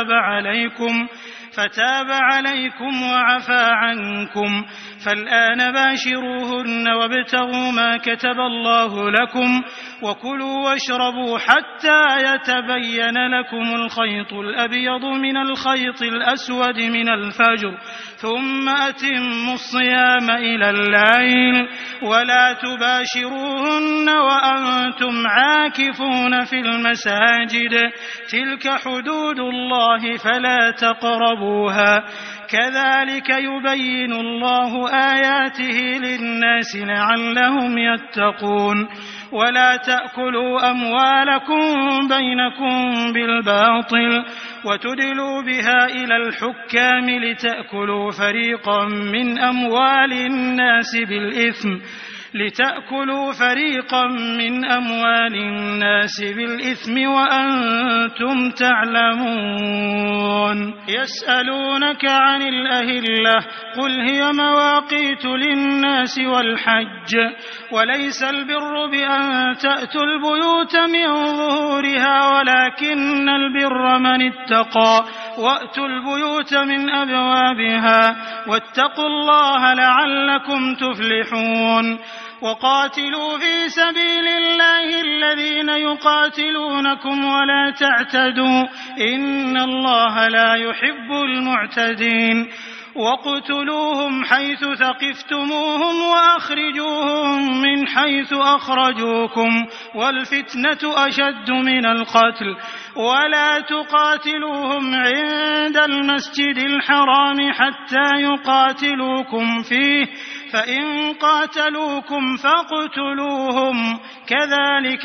فتاب عليكم وعفى عنكم فالآن باشروهن وابتغوا ما كتب الله لكم وكلوا واشربوا حتى يتبين لكم الخيط الأبيض من الخيط الأسود من الفجر ثم أتموا الصيام إلى الليل ولا تباشروهن وأنتم عاكفون في المساجد تلك حدود الله فلا تقربوها كذلك يبين الله آياته للناس لعلهم يتقون ولا تأكلوا أموالكم بينكم بالباطل وتدلوا بها إلى الحكام لتأكلوا فريقا من أموال الناس بالإثم وأنتم تعلمون يسألونك عن الأهلة قل هي مواقيت للناس والحج وليس البر بأن تأتوا البيوت من ظهورها ولكن البر من اتقى وأتوا البيوت من أبوابها واتقوا الله لعلكم تفلحون وقاتلوا في سبيل الله الذين يقاتلونكم ولا تعتدوا إن الله لا يحب المعتدين وقتلوهم حيث ثقفتموهم وأخرجوهم من حيث أخرجوكم والفتنة أشد من القتل ولا تقاتلوهم عند المسجد الحرام حتى يقاتلوكم فيه فإن قاتلوكم فاقتلوهم كذلك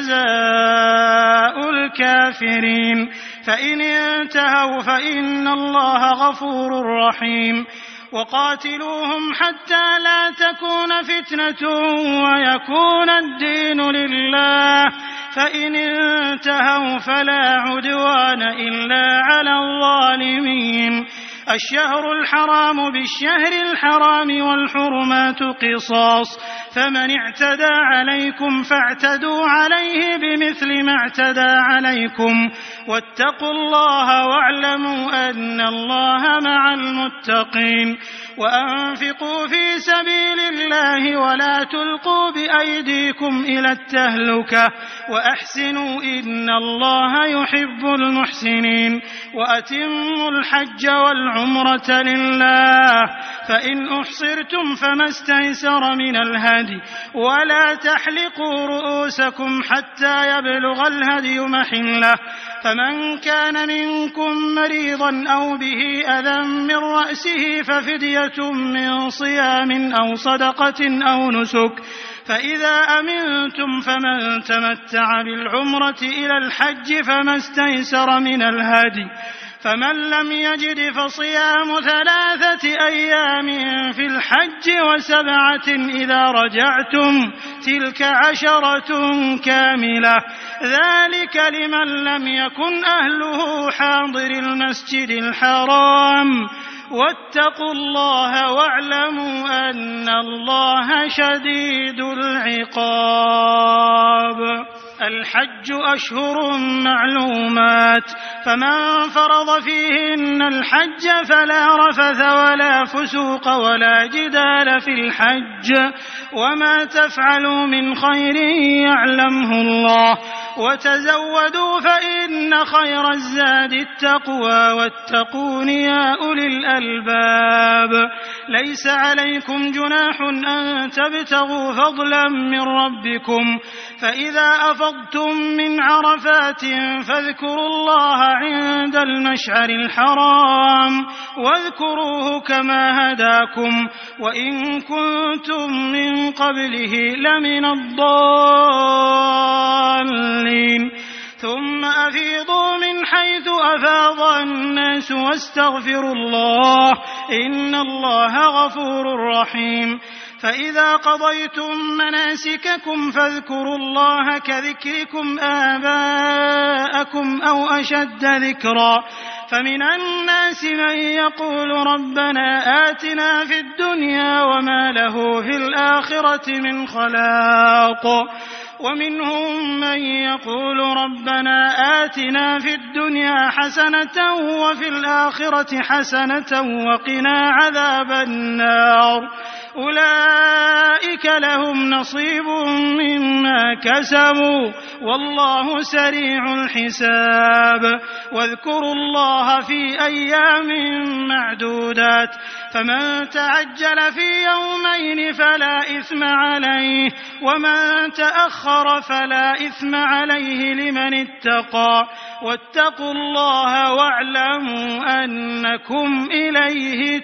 جزاء الكافرين فإن انتهوا فإن الله غفور رحيم وقاتلوهم حتى لا تكون فتنة ويكون الدين لله فإن انتهوا فلا عدوان إلا على الظالمين الشهر الحرام بالشهر الحرام والحرمات قصاص فمن اعتدى عليكم فاعتدوا عليه بمثل ما اعتدى عليكم واتقوا الله واعلموا أن الله مع المتقين وأنفقوا في سبيل الله ولا تلقوا بأيديكم إلى التهلكة وأحسنوا إن الله يحب المحسنين وأتموا الحج والعمرة لله فإن أحصرتم فما استيسر من الهدي ولا تحلقوا رؤوسكم حتى يبلغ الهدي محله فمن كان منكم مريضا أو به أذى من رأسه ففدية من صيام أو صدقة أو نسك فإذا أمنتم فمن تمتع بالعمرة إلى الحج فما استيسر من الهدي فمن لم يجد فصيام 3 أيام في الحج و7 إذا رجعتم تلك 10 كاملة ذلك لمن لم يكن أهله حاضر المسجد الحرام واتقوا الله واعلموا أن الله شديد العقاب. الحج أشهر معلومات فمن فرض فيهن الحج فلا رفث ولا فسوق ولا جدال في الحج وما تفعلوا من خير يعلمه الله وتزودوا فإن خير الزاد التقوى واتقون يا أولي الألباب. ليس عليكم جناح أن تبتغوا فضلا من ربكم فإذا أفضتم من عرفات فاذكروا الله عند المشعر الحرام واذكروه كما هداكم وإن كنتم من قبله لمن الضالين. ثم أفيضوا من حيث أفاض الناس واستغفروا الله إن الله غفور رحيم. فإذا قضيتم مناسككم فاذكروا الله كذكركم آباءكم أو أشد ذكرا فمن الناس من يقول ربنا آتنا في الدنيا وما له في الآخرة من خلاق ومنهم من يقول ربنا آتنا في الدنيا حسنة وفي الآخرة حسنة وقنا عذاب النار أولئك لهم نصيب مما كسبوا والله سريع الحساب. واذكروا الله في أيام معدودات فمن تعجل في يومين فلا إثم عليه ومن تأخر فلا إثم عليه لمن اتقى واتقوا الله واعلموا أنكم إليه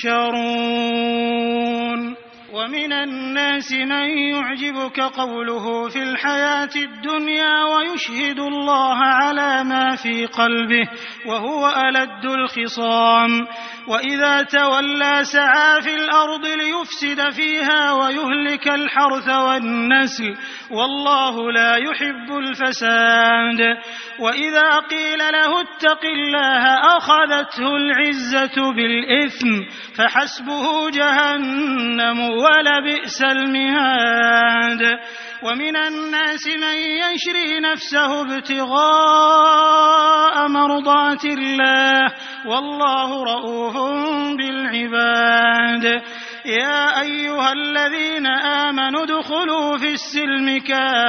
تحشرون. ومن الناس من يعجبك قوله في الحياة الدنيا ويشهد الله على ما في قلبه وهو ألد الخصام وإذا تولى سعى في الأرض ليفسد فيها ويهلك الحرث والنسل والله لا يحب الفساد. وإذا قيل له اتق الله أخذته العزة بالإثم فحسبه جهنم ولبئس المهاد. ومن الناس من يشري نفسه ابتغاء مرضات الله والله رؤوف بالعباد. يا أيها الذين آمنوا ادخلوا في السلم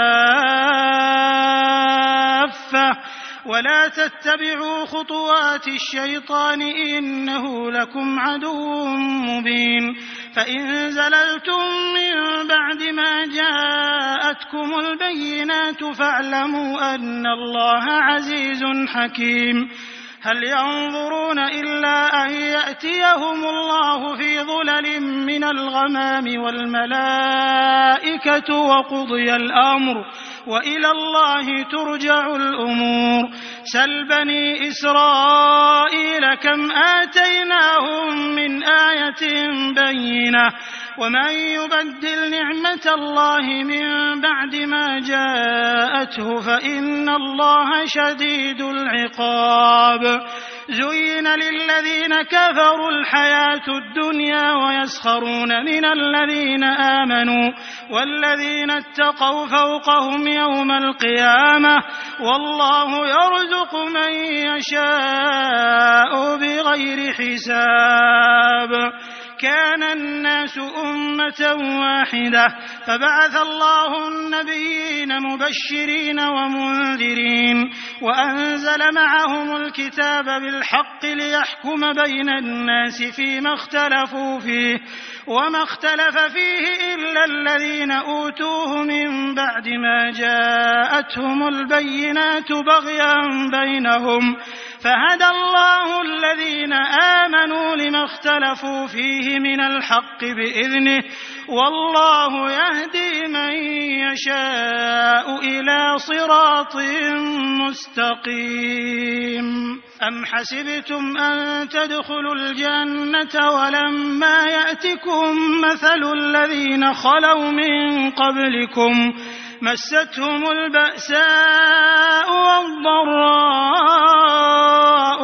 كافة ولا تتبعوا خطوات الشيطان إنه لكم عدو مبين. فإن زللتم من بعد ما جاءتكم البينات فاعلموا أن الله عزيز حكيم. هل ينظرون إلا أن يأتيهم الله في ظلل من الغمام والملائكة وقضي الأمر وإلى الله ترجع الأمور. سل بني إسرائيل كم آتيناهم من آية بينة ومن يبدل نعمة الله من بعد ما جاءته فإن الله شديد العقاب. زين للذين كفروا الحياة الدنيا ويسخرون من الذين آمنوا والذين اتقوا فوقهم يوم القيامة والله يرزق من يشاء بغير حساب. كان الناس أمة واحدة فبعث الله النبيين مبشرين ومنذرين وأنزل معهم الكتاب بالحق ليحكم بين الناس فيما اختلفوا فيه وما اختلف فيه إلا الذين أوتوه من بعد ما جاءتهم البينات بغيا بينهم فهدى الله الذين آمنوا لما اختلفوا فيه من الحق بإذنه والله يهدي من يشاء إلى صراط مستقيم. أم حسبتم أن تدخلوا الجنة ولما يأتكم مثل الذين خلوا من قبلكم مستهم البأساء والضراء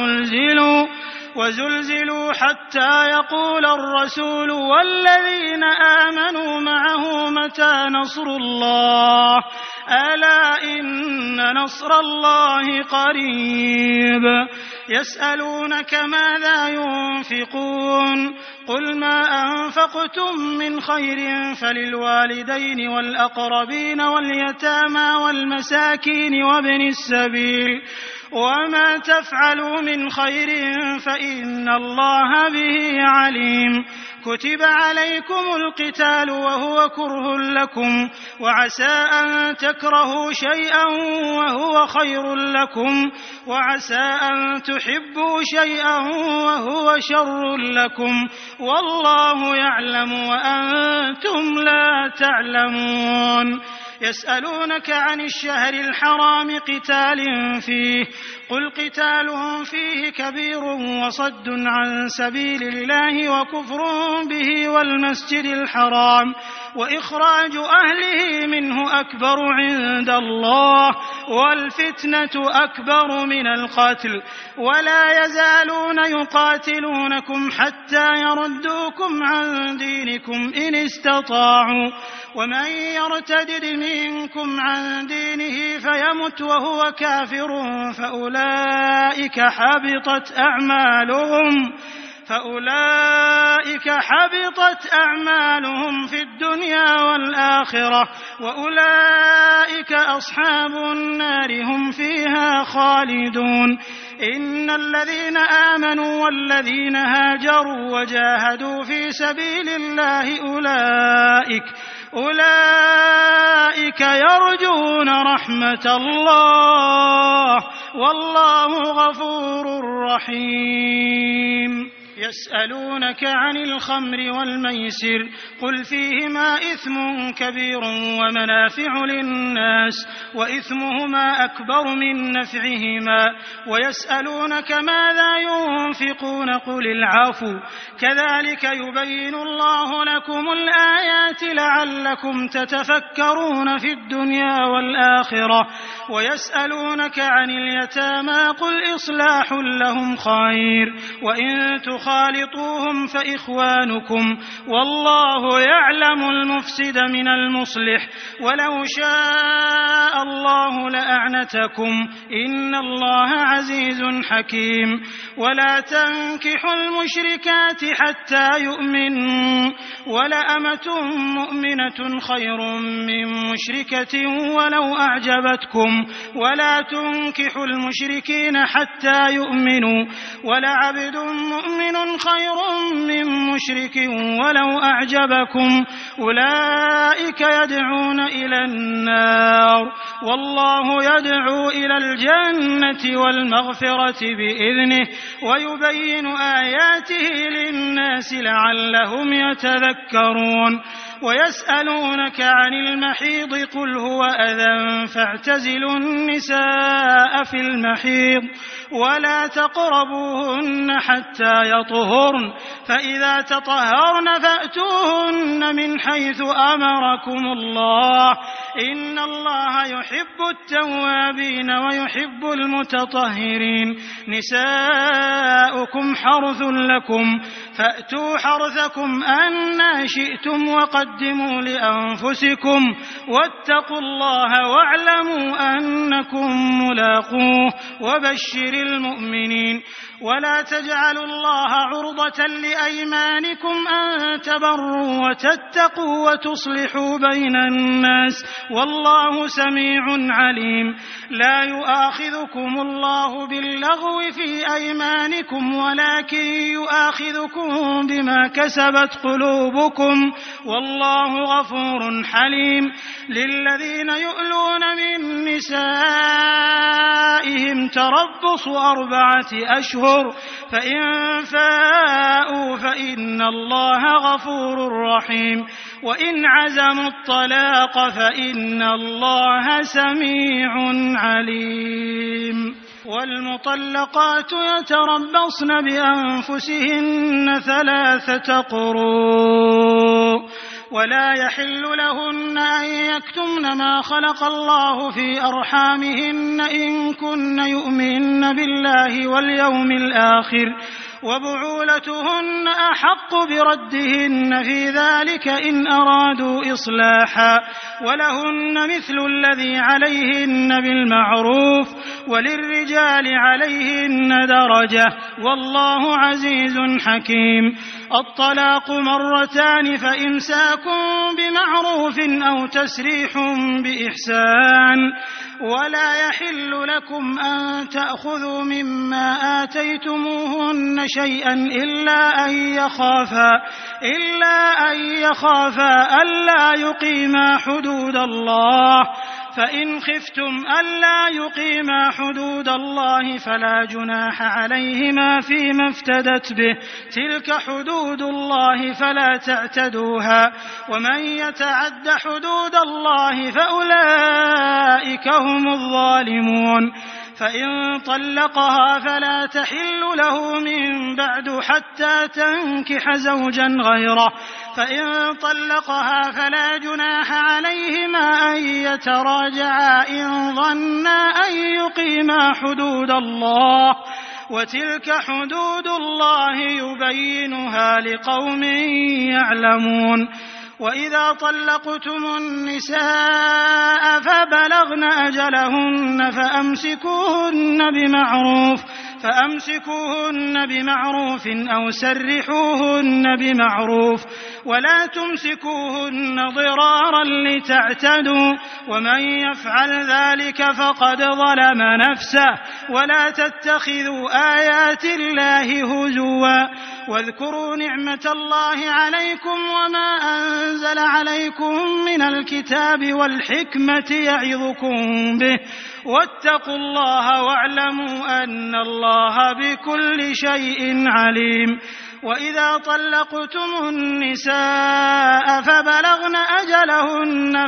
وزلزلوا حتى يقول الرسول والذين آمنوا معه متى نصر الله ألا إن نصر الله قريب. يسألونك ماذا ينفقون قل ما أنفقتم من خير فللوالدين والأقربين واليتامى والمساكين وابن السبيل وما تفعلوا من خير فإن الله به عليم. كتب عليكم القتال وهو كره لكم وعسى أن تكرهوا شيئا وهو خير لكم وعسى أن تحبوا شيئا وهو شر لكم والله يعلم وأنتم لا تعلمون. يسألونك عن الشهر الحرام قتال فيه قل قتال فيه كبير وصد عن سبيل الله وكفر به والمسجد الحرام وإخراج أهله منه أكبر عند الله والفتنة أكبر من القتل ولا يزالون يقاتلونكم حتى يردوكم عن دينكم إن استطاعوا ومن يرتد منكم عن دينه فيمت وهو كافر فأولئك حبطت أعمالهم في الدنيا والآخرة وأولئك أصحاب النار هم فيها خالدون. إن الذين آمنوا والذين هاجروا وجاهدوا في سبيل الله أولئك يرجون رحمة الله والله غفور رحيم. يسألونك عن الخمر والميسر قل فيهما إثم كبير ومنافع للناس وإثمهما أكبر من نفعهما ويسألونك ماذا ينفقون قل العفو كذلك يبين الله لكم الآيات لعلكم تتفكرون في الدنيا والآخرة. ويسألونك عن اليتامى قل إصلاح لهم خير وإن خالطوهم فإخوانكم والله يعلم المفسد من المصلح ولو شاء الله لأعنتكم إن الله عزيز حكيم. ولا تنكحوا المشركات حتى يؤمنوا ولأمة مؤمنة خير من مشركة ولو أعجبتكم ولا تنكحوا المشركين حتى يؤمنوا ولعبد مؤمن خير من مشرك ولو أعجبكم أولئك يدعون إلى النار والله يدعو إلى الجنة والمغفرة بإذنه ويبين آياته للناس لعلهم يتذكرون. ويسألونك عن المحيض قل هو أذى فاعتزلوا النساء في المحيض ولا تقربوهن حتى يطهرن فإذا تطهرن فأتوهن من حيث أمركم الله إن الله يحب التوابين ويحب المتطهرين. نساؤكم حرث لكم فأتوا حرثكم أنى شئتم وقدموا لأنفسكم واتقوا الله واعلموا أنكم ملاقوه وبشر المؤمنين. ولا تجعلوا الله عرضة لأيمانكم أن تبروا وتتقوا وتصلحوا بين الناس والله سميع عليم. لا يؤاخذكم الله باللغو في أيمانكم ولكن يؤاخذكم بما كسبت قلوبكم والله والله غفور حليم. للذين يؤلون من نسائهم تربص 4 أشهر فإن فاءوا فإن الله غفور رحيم وإن عزموا الطلاق فإن الله سميع عليم. والمطلقات يتربصن بأنفسهن 3 قروء ولا يحل لهن أن يكتمن ما خلق الله في أرحامهن إن كن يؤمن بالله واليوم الآخر وبعولتهن أحق بردهن في ذلك إن أرادوا إصلاحا ولهن مثل الذي عليهن بالمعروف وللرجال عليهن درجة والله عزيز حكيم. الطلاق 2 فإمساك بمعروف أو تسريح بإحسان ولا يحل لكم أن تأخذوا مما آتيتموهن شيئا إلا أن يخافا ألا يقيما حدود الله فإن خفتم ألا يقيما حدود الله فلا جناح عليهما فيما افتدت به تلك حدود الله فلا تعتدوها ومن يتعد حدود الله فأولئك هم الظالمون. فإن طلقها فلا تحل له من بعد حتى تنكح زوجا غيره فإن طلقها فلا جناح عليهما أن يتراجعا إن ظنا أن يقيما حدود الله وتلك حدود الله يبينها لقوم يعلمون. وإذا طلقتم النساء فبلغن أجلهن فأمسكوهن بمعروف أو سرحوهن بمعروف ولا تمسكوهن ضرارا لتعتدوا ومن يفعل ذلك فقد ظلم نفسه ولا تتخذوا آيات الله هزوا واذكروا نعمة الله عليكم وما أنزل عليكم من الكتاب والحكمة يعظكم به واتقوا الله واعلموا أن الله بكل شيء عليم. وإذا طلقتم النساء فبلغن أجلهن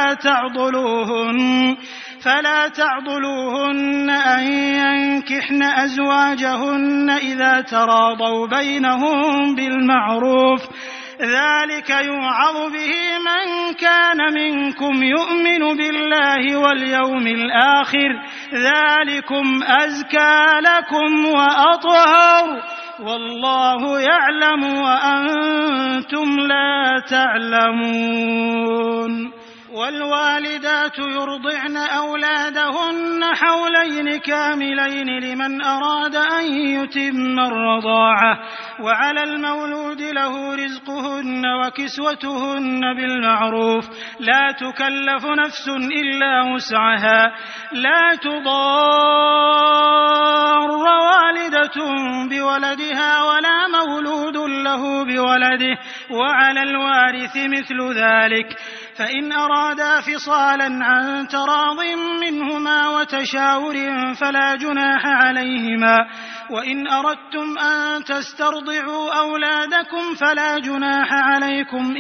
فلا تعضلوهن أن ينكحن أزواجهن إذا تراضوا بينهم بالمعروف ذلك يوعظ به من كان منكم يؤمن بالله واليوم الآخر ذلكم أزكى لكم وأطهر والله يعلم وأنتم لا تعلمون. والوالدات يرضعن أولادهن حولين كاملين لمن أراد أن يتم الرضاعة وعلى المولود له رزقهن وكسوتهن بالمعروف لا تكلف نفس إلا وسعها لا تضار والدة بولدها ولا مولود له بولده وعلى الوارث مثل ذلك فإن أرادا فصالا عن تراض منهما وتشاور فلا جناح عليهما وإن أردتم أن تسترضعوا أولادكم فلا جناح عليكم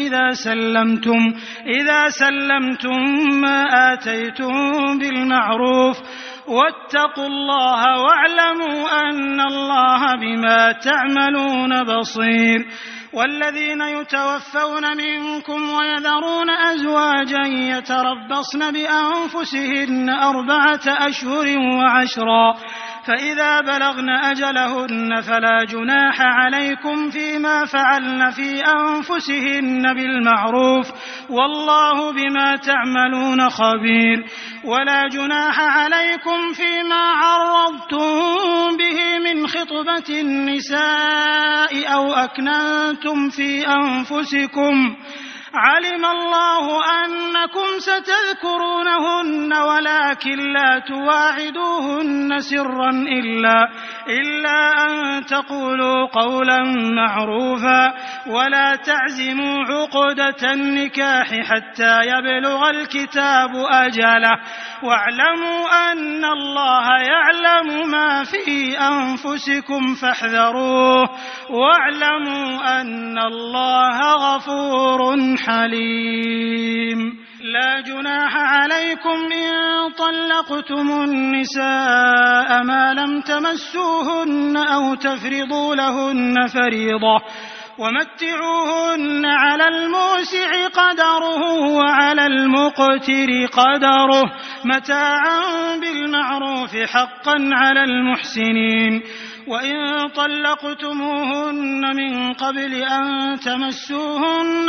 إذا سلمتم ما آتيتم بالمعروف واتقوا الله واعلموا أن الله بما تعملون بصير. والذين يتوفون منكم ويذرون أزواجا يتربصن بأنفسهن 4 أشهر و10 فإذا بلغن أجلهن فلا جناح عليكم فيما فعلن في أنفسهن بالمعروف والله بما تعملون خبير. ولا جناح عليكم فيما عرضتم به من خطبة النساء أو أكننتم في أنفسكم علم الله أنكم ستذكرونهن ولكن لا تواعدوهن سرا إلا أن تقولوا قولا معروفا ولا تعزموا عقدة النكاح حتى يبلغ الكتاب أجله واعلموا أن الله يعلم ما في أنفسكم فاحذروه واعلموا أن الله غفور حليم. لا جناح عليكم إن طلقتم النساء ما لم تمسوهن أو تفرضوا لهن فريضة ومتعوهن على الموسع قدره وعلى المقتر قدره متاعا بالمعروف حقا على المحسنين. وإن طلقتموهن من قبل أن تمسوهن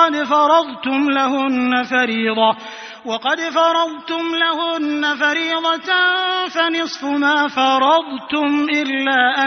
وقد فرضتم لهن فريضة فنصف ما فرضتم إلا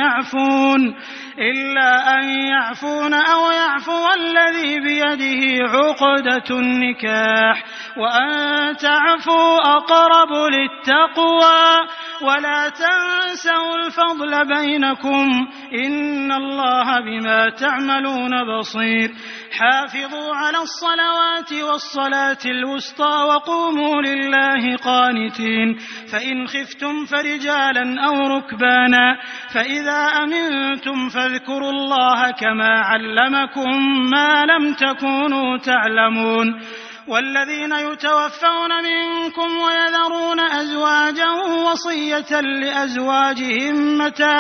أن يعفون أو يعفو الذي بيده عقدة النكاح وأن تعفوا أقرب للتقوى ولا تنسوا الفضل بينكم إن الله بما تعملون بصير. حافظوا على الصلوات والصلاة الوسطى وقوموا لله قانتين. فإن خفتم فرجالا أو ركبانا فإذا أمنتم فاذكروا الله كما علمكم ما لم تكونوا تعلمون. والذين يتوفون منكم ويذرون أزواجا وصية لأزواجهم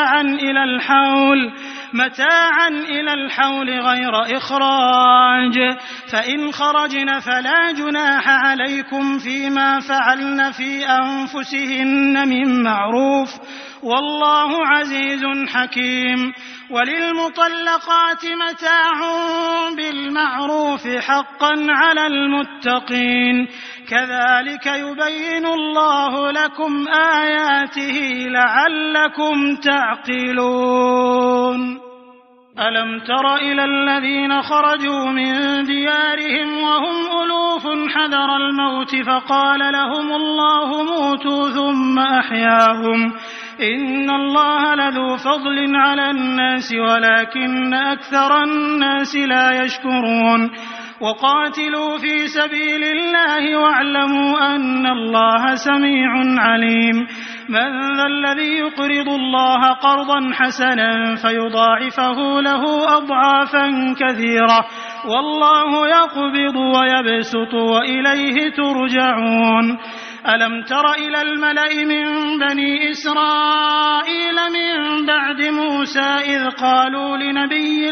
متاعا إلى الحول غير إخراج فإن خرجن فلا جناح عليكم فيما فعلن في أنفسهن من معروف والله عزيز حكيم. وللمطلقات متاع بالمعروف حقا على المتقين كذلك يبين الله لكم آياته لعلكم تعقلون. ألم تر إلى الذين خرجوا من ديارهم وهم ألوف حذر الموت فقال لهم الله موتوا ثم أحياهم إن الله لذو فضل على الناس ولكن أكثر الناس لا يشكرون. وقاتلوا في سبيل الله واعلموا أن الله سميع عليم. من ذا الذي يقرض الله قرضا حسنا فيضاعفه له أضعافا كثيرة والله يقبض ويبسط وإليه ترجعون. ألم تر إلى الملأ من بني إسرائيل من بعد موسى إذ قالوا لنبي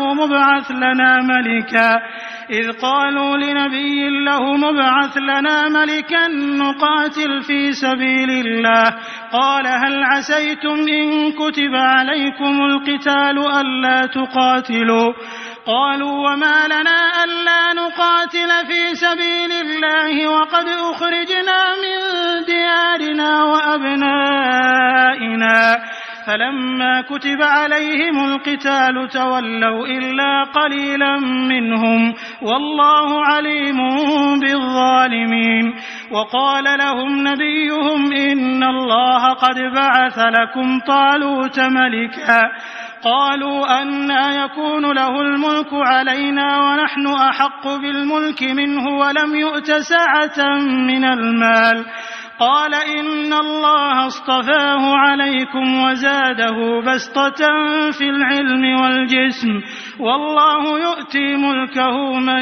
له مبعث لنا ملكا نقاتل في سبيل الله قال هل عسيتم إن كتب عليكم القتال ألا تقاتلوا قالوا وما لنا ألا نقاتل في سبيل الله وقد أخرجنا من ديارنا وأبنائنا فلما كتب عليهم القتال تولوا إلا قليلا منهم والله عليم بالظالمين. وقال لهم نبيهم إن الله قد بعث لكم طالوت ملكا قالوا أنى يكون له الملك علينا ونحن أحق بالملك منه ولم يؤت سعة من المال قال إن الله اصطفاه عليكم وزاده بسطة في العلم والجسم والله يؤتي ملكه من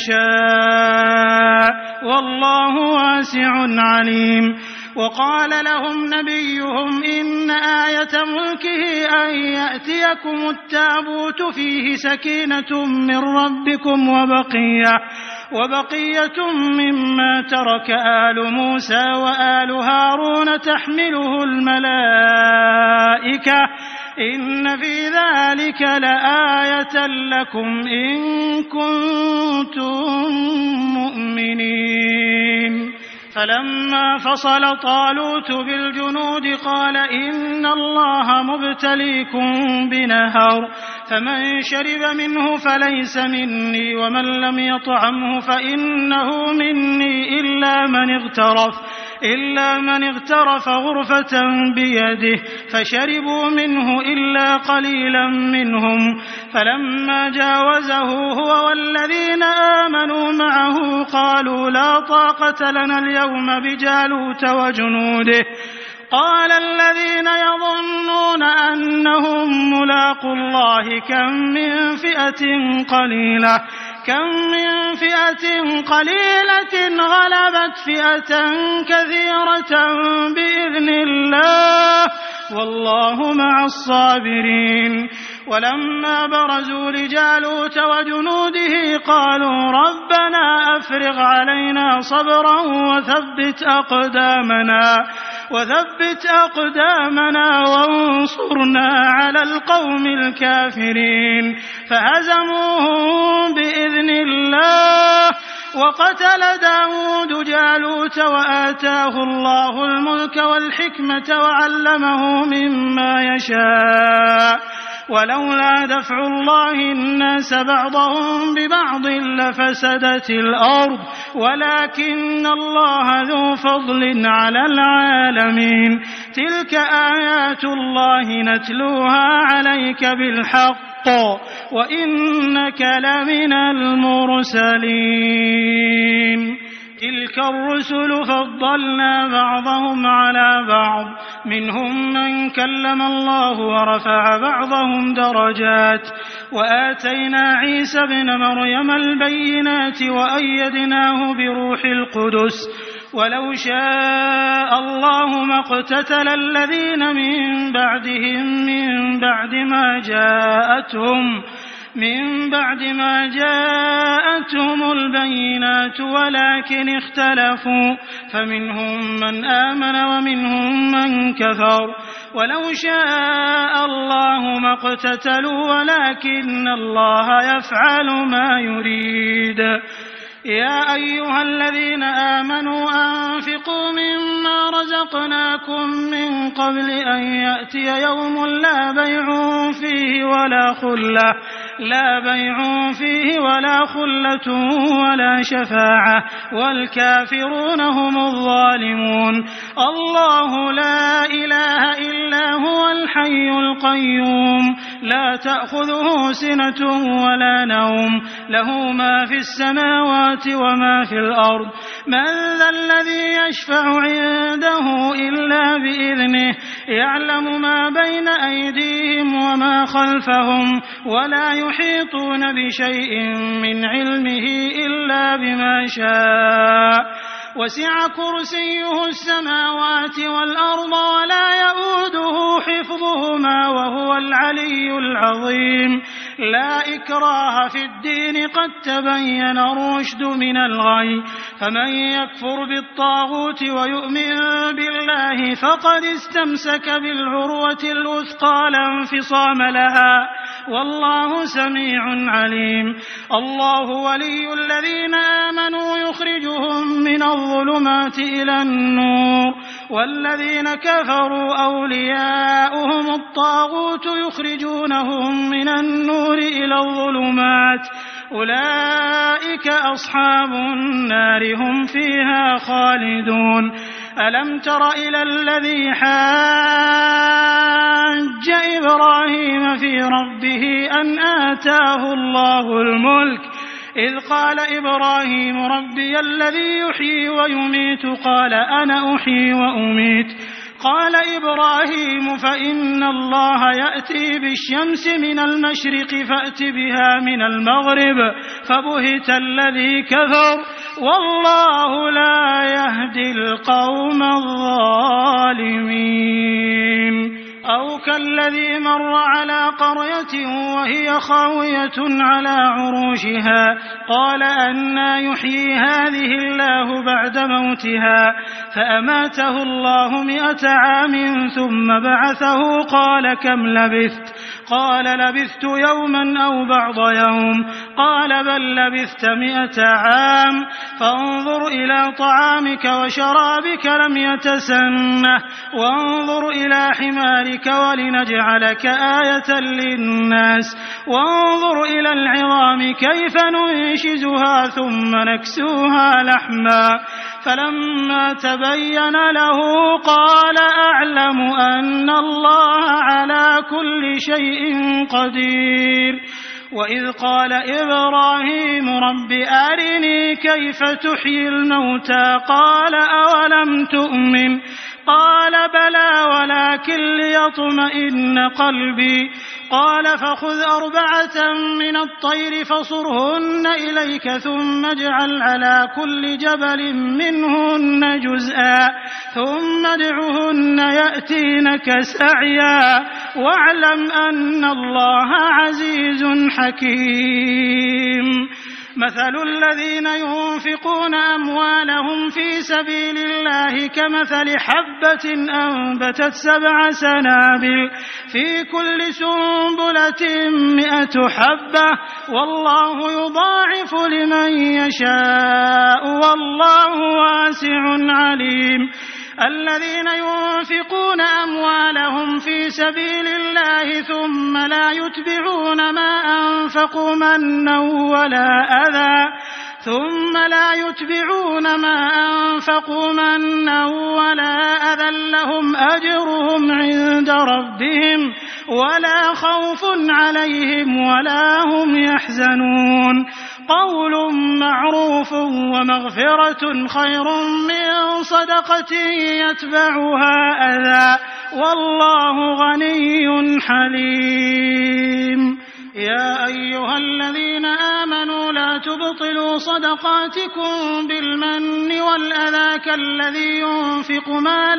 يشاء والله واسع عليم. وقال لهم نبيهم إن آية ملكه أن يأتيكم التابوت فيه سكينة من ربكم وبقية مما ترك آل موسى وآل هارون تحمله الملائكة إن في ذلك لآية لكم إن كنتم مؤمنين. فلما فصل طالوت بالجنود قال إن الله مبتليكم بنهر فمن شرب منه فليس مني ومن لم يطعمه فإنه مني إلا من اغترف غرفة بيده فشربوا منه إلا قليلا منهم فلما جاوزه هو والذين آمنوا معه قالوا لا طاقة لنا اليوم بجالوت وجنوده قال الذين يظنون أنهم ملاقو الله كم من فئة قليلة غلبت فئة كثيرة بإذن الله والله مع الصابرين ولما برزوا لجالوت وجنوده قالوا ربنا أفرغ علينا صبرا وثبت أقدامنا وانصرنا على القوم الكافرين فهزموهم بإذن الله وقتل داود جالوت وآتاه الله الملك والحكمة وعلمه مما يشاء ولولا دفع الله الناس بعضهم ببعض لفسدت الأرض ولكن الله ذو فضل على العالمين تلك آيات الله نتلوها عليك بالحق وإنك لمن المرسلين تلك الرسل فضلنا بعضهم على بعض منهم من كلم الله ورفع بعضهم درجات وآتينا عيسى ابن مريم البينات وأيدناه بروح القدس ولو شاء الله ما اقتتل الذين من بعدهم من بعد ما جاءتهم البينات ولكن اختلفوا فمنهم من آمن ومنهم من كفر ولو شاء الله ما اقتتلوا ولكن الله يفعل ما يريد يا أيها الذين آمنوا أنفقوا مما رزقناكم من قبل أن يأتي يوم لا بيع فيه ولا خلة ولا شفاعة والكافرون هم الظالمون الله لا إله إلا هو الحي القيوم لا تأخذه سنة ولا نوم له ما في السماوات وما في الأرض من ذا الذي يشفع عنده إلا بإذنه يعلم ما بين أيديهم وما خلفهم ولا يحيطون بشيء من علمه إلا بما شاء وسع كرسيه السماوات والأرض ولا يؤوده حفظهما وهو العلي العظيم لا إكراه في الدين قد تبين الرشد من الغي فمن يكفر بالطاغوت ويؤمن بالله فقد استمسك بالعروة الوثقى لا انفصام لها والله سميع عليم الله ولي الذين آمنوا يخرجهم من الظلمات إلى النور والذين كفروا أولياؤهم الطاغوت يخرجونهم من النور إلى الظلمات أولئك أصحاب النار هم فيها خالدون ألم تر إلى الذي حاج إبراهيم في ربه أن آتاه الله الملك إذ قال إبراهيم ربي الذي يحيي ويميت قال أنا أحيي وأميت قال إبراهيم فإن الله يأتي بالشمس من المشرق فأت بها من المغرب فبهت الذي كفر والله لا يهدي القوم الظالمين أو كالذي مر على قرية وهي خاوية على عروشها قال أنى يحيي هذه الله بعد موتها فأماته الله 100 عام ثم بعثه قال كم لبثت قال لبثت يوما أو بعض يوم قال بل لبثت 100 عام فانظر إلى طعامك وشرابك لم يتسنه وانظر إلى حمارك ولنجعلك آية للناس وانظر إلى العظام كيف ننشزها ثم نكسوها لحما فلما تبين له قال أعلم أن الله على كل شيء قدير وإذ قال إبراهيم رب أرني كيف تحيي الموتى قال أولم تؤمن قال بلى ولكن ليطمئن قلبي قال فخذ 4 من الطير فصرهن إليك ثم اجعل على كل جبل منهن جزءا ثم ادعهن يأتينك سعيا واعلم أن الله عزيز حكيم مثل الذين ينفقون أموالهم في سبيل الله كمثل حبة أنبتت 7 سنابل في كل سنبلة 100 حبة والله يضاعف لمن يشاء والله واسع عليم الذين ينفقون أموالهم في سبيل الله ثم لا يتبعون ما أنفقوا منا ولا أذى لهم أجرهم عند ربهم ولا خوف عليهم ولا هم يحزنون قول معروف ومغفرة خير من صدقة يتبعها أذى والله غني حليم يا أيها الذين آمنوا لا تبطلوا صدقاتكم بالمن والأذى كالذي ينفق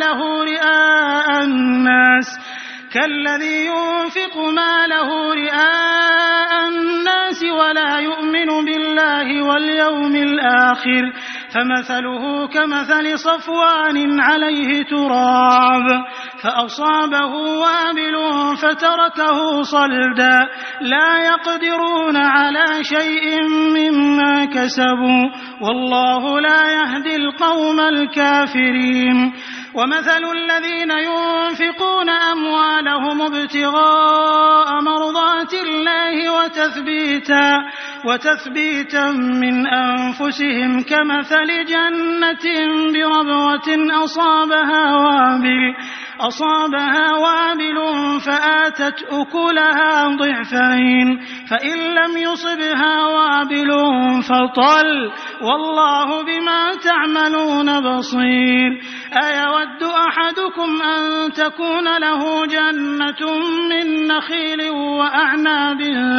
ماله رئاء الناس ولا يؤمن بالله واليوم الآخر فمثله كمثل صفوان عليه تراب فأصابه وابل فتركه صلدا لا يقدرون على شيء مما كسبوا والله لا يهدي القوم الكافرين ومثل الذين ينفقون أموالهم ابتغاء مرضات الله وتثبيتا من أنفسهم كمثل جنة بربوة أصابها وابل فآتت أكلها ضعفين فإن لم يصبها وابل فطل والله بما تعملون بصير أيود أحدكم أن تكون له جنة من نخيل وأعناب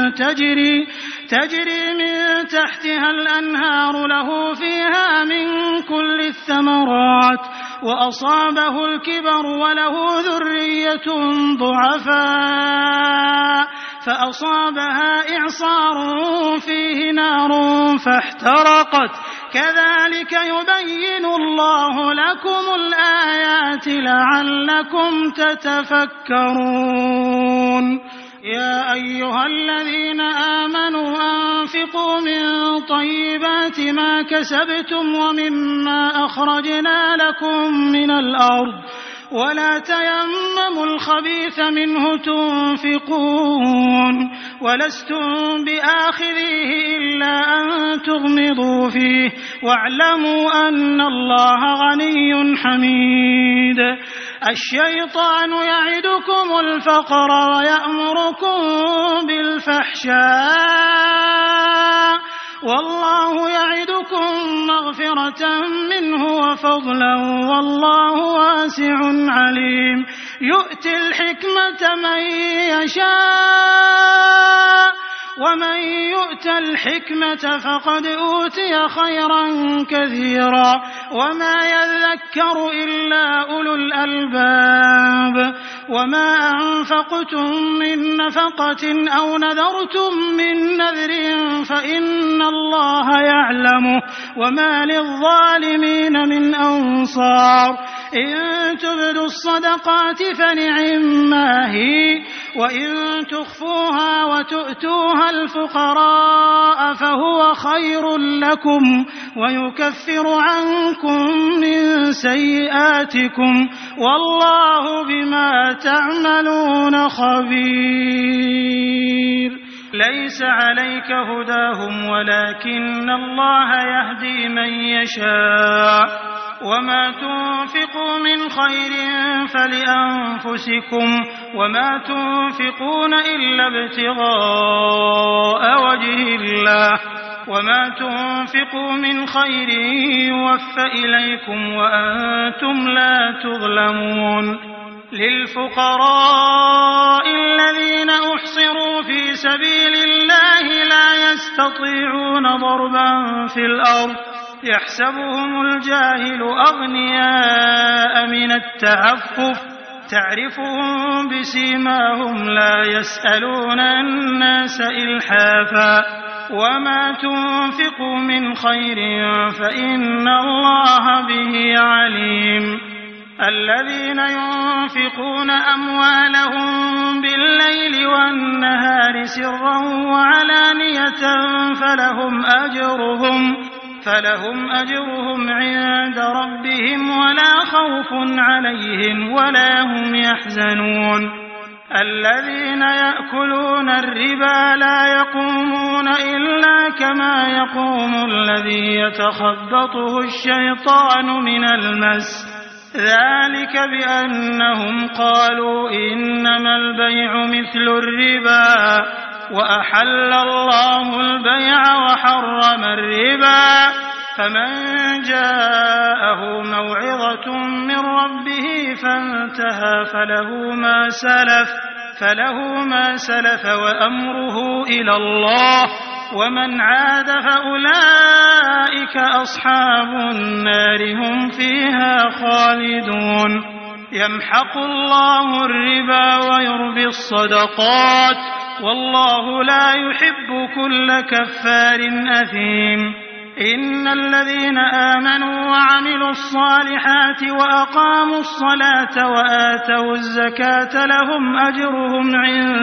تجري من تحتها الأنهار له فيها من كل الثمرات وأصابه الكبر وله ذرية ضعفاء فأصابها إعصار فيه نار فاحترقت كذلك يبين الله لكم الآيات لعلكم تتفكرون يا أيها الذين آمنوا أنفقوا من طيبات ما كسبتم ومما أخرجنا لكم من الأرض ولا تيمموا الخبيث منه تنفقون ولستم بآخذيه إلا أن تغمضوا فيه واعلموا أن الله غني حميد الشيطان يعدكم الفقر ويأمركم بالفحشاء والله يعدكم مغفرة منه وفضلا والله واسع عليم يؤتي الحكمة من يشاء ومن يؤت الحكمة فقد أوتي خيرا كثيرا وما يذكر إلا أولو الألباب وما أنفقتم من نفقة أو نذرتم من نذر فإن الله يعلمه وما للظالمين من أنصار إن تبدوا الصدقات فنعما هي وإن تخفوها وتؤتوها الفقراء فهو خير لكم ويكفر عنكم من سيئاتكم والله بما تعملون خبير. ليس عليك هداهم ولكن الله يهدي من يشاء وما تنفقوا من خير فلأنفسكم وما تنفقون إلا ابتغاء وجه الله وما تنفقوا من خير يوفى إليكم وأنتم لا تظلمون. للفقراء الذين أحصروا في سبيل الله لا يستطيعون ضربا في الأرض يحسبهم الجاهل أغنياء من التعفف تعرفهم بسيماهم لا يسألون الناس إلحافا وما تنفقوا من خير فإن الله به عليم. الذين ينفقون أموالهم بالليل والنهار سرا وعلانية فلهم أجرهم عند ربهم ولا خوف عليهم ولا هم يحزنون. الذين يأكلون الربا لا يقومون إلا كما يقوم الذي يتخبطه الشيطان من المس ذلك بأنهم قالوا إنما البيع مثل الربا وأحل الله البيع وحرم الربا فمن جاءه موعظة من ربه فانتهى فله ما سلف وأمره إلى الله ومن عاد فأولئك أصحاب النار هم فيها خالدون. يمحق الله الربا ويربي الصدقات والله لا يحب كل كفار أثيم. إن الذين آمنوا وعملوا الصالحات وأقاموا الصلاة وآتوا الزكاة لهم أجرهم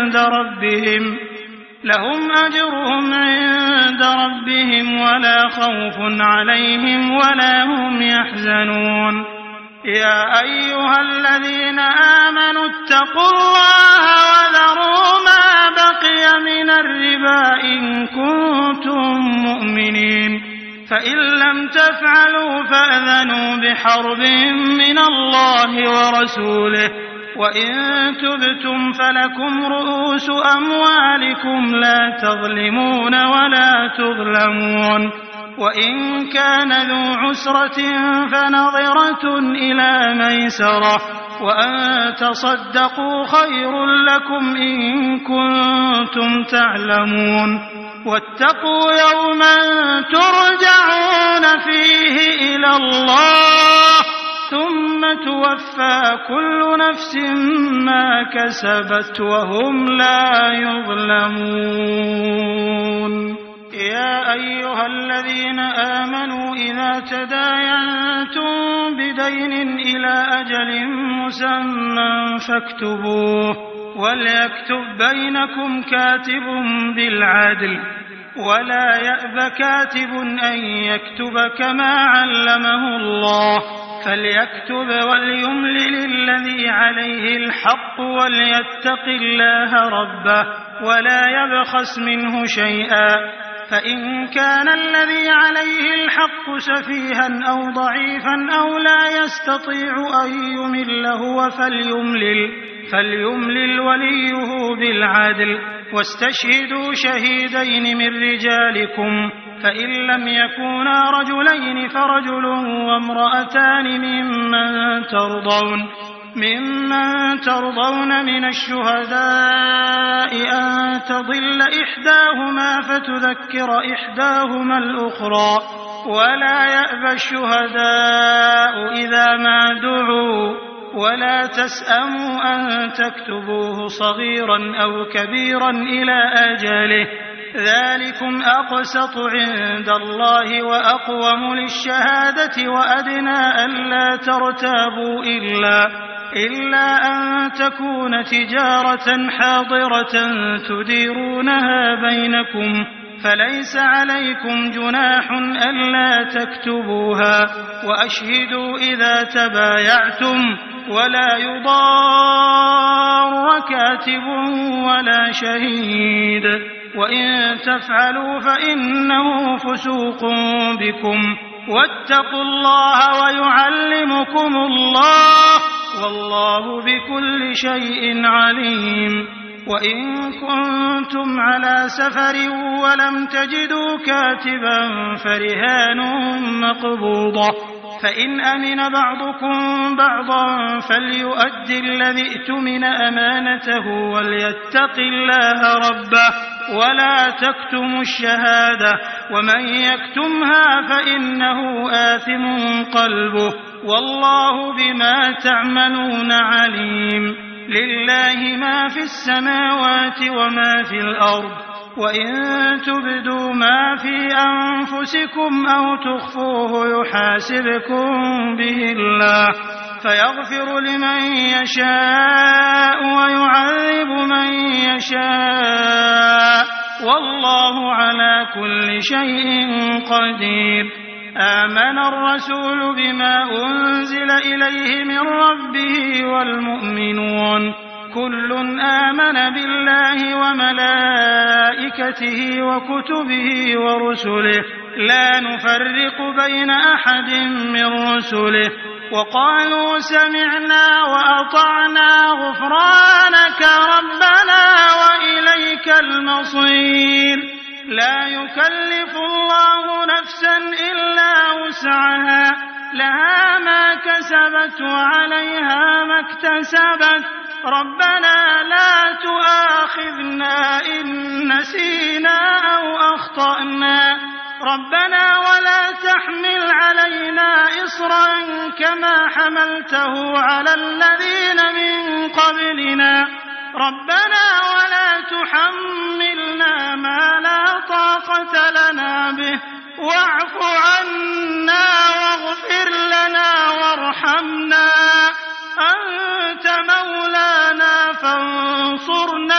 عند ربهم ولا خوف عليهم ولا هم يحزنون. يا أيها الذين آمنوا اتقوا الله وذروا ما بقي من الربا إن كنتم مؤمنين فإن لم تفعلوا فأذنوا بحرب من الله ورسوله وإن تبتم فلكم رؤوس أموالكم لا تظلمون ولا تظلمون. وإن كان ذو عسرة فنظرة إلى ميسرة وأن تصدقوا خير لكم إن كنتم تعلمون. واتقوا يوما ترجعون فيه إلى الله ثم توفى كل نفس ما كسبت وهم لا يظلمون. يا أيها الذين آمنوا إذا تداينتم بدين إلى أجل مسمى فاكتبوه وليكتب بينكم كاتب بالعدل ولا يأب كاتب أن يكتب كما علمه الله فليكتب وليملل الذي عليه الحق وليتق الله ربه ولا يبخس منه شيئا فإن كان الذي عليه الحق سفيها أو ضعيفا أو لا يستطيع أن يمل هو فليملل وليه بالعدل واستشهدوا شهيدين من رجالكم فإن لم يكونا رجلين فرجل وامرأتان ممن ترضون من الشهداء أن تضل إحداهما فتذكر إحداهما الأخرى ولا يأبى الشهداء إذا ما دعوا ولا تسأموا أن تكتبوه صغيرا أو كبيرا إلى أجله ذلكم أقسط عند الله وأقوم للشهادة وأدنى ألا ترتابوا إلا أن تكون تجارة حاضرة تديرونها بينكم فليس عليكم جناح ألا تكتبوها وأشهدوا إذا تبايعتم ولا يضار كاتب ولا شهيد وإن تفعلوا فإنه فسوق بكم واتقوا الله ويعلمكم الله والله بكل شيء عليم. وإن كنتم على سفر ولم تجدوا كاتبا فرهان مقبوضة فإن أمن بعضكم بعضا فليؤدي الذي ائتمن أمانته وليتق الله ربه ولا تكتموا الشهادة ومن يكتمها فإنه آثم قلبه والله بما تعملون عليم. لله ما في السماوات وما في الأرض وإن تبدوا ما في أنفسكم أو تخفوه يحاسبكم به الله فيغفر لمن يشاء ويعذب من يشاء والله على كل شيء قدير. آمن الرسول بما أنزل إليه من ربه والمؤمنون كل آمن بالله وملائكته وكتبه ورسله لا نفرق بين أحد من رسله وقالوا سمعنا وأطعنا غفرانك ربنا وإليك المصير. لا يكلف الله نفسا إلا وسعها لها ما كسبت وعليها ما اكتسبت ربنا لا تؤاخذنا إن نسينا أو أخطأنا ربنا ولا تحمل علينا إصرا كما حملته على الذين من قبلنا ربنا ولا تحملنا ما لا طاقة لنا به واعف عنا واغفر لنا وارحمنا أنت مولانا فانصرنا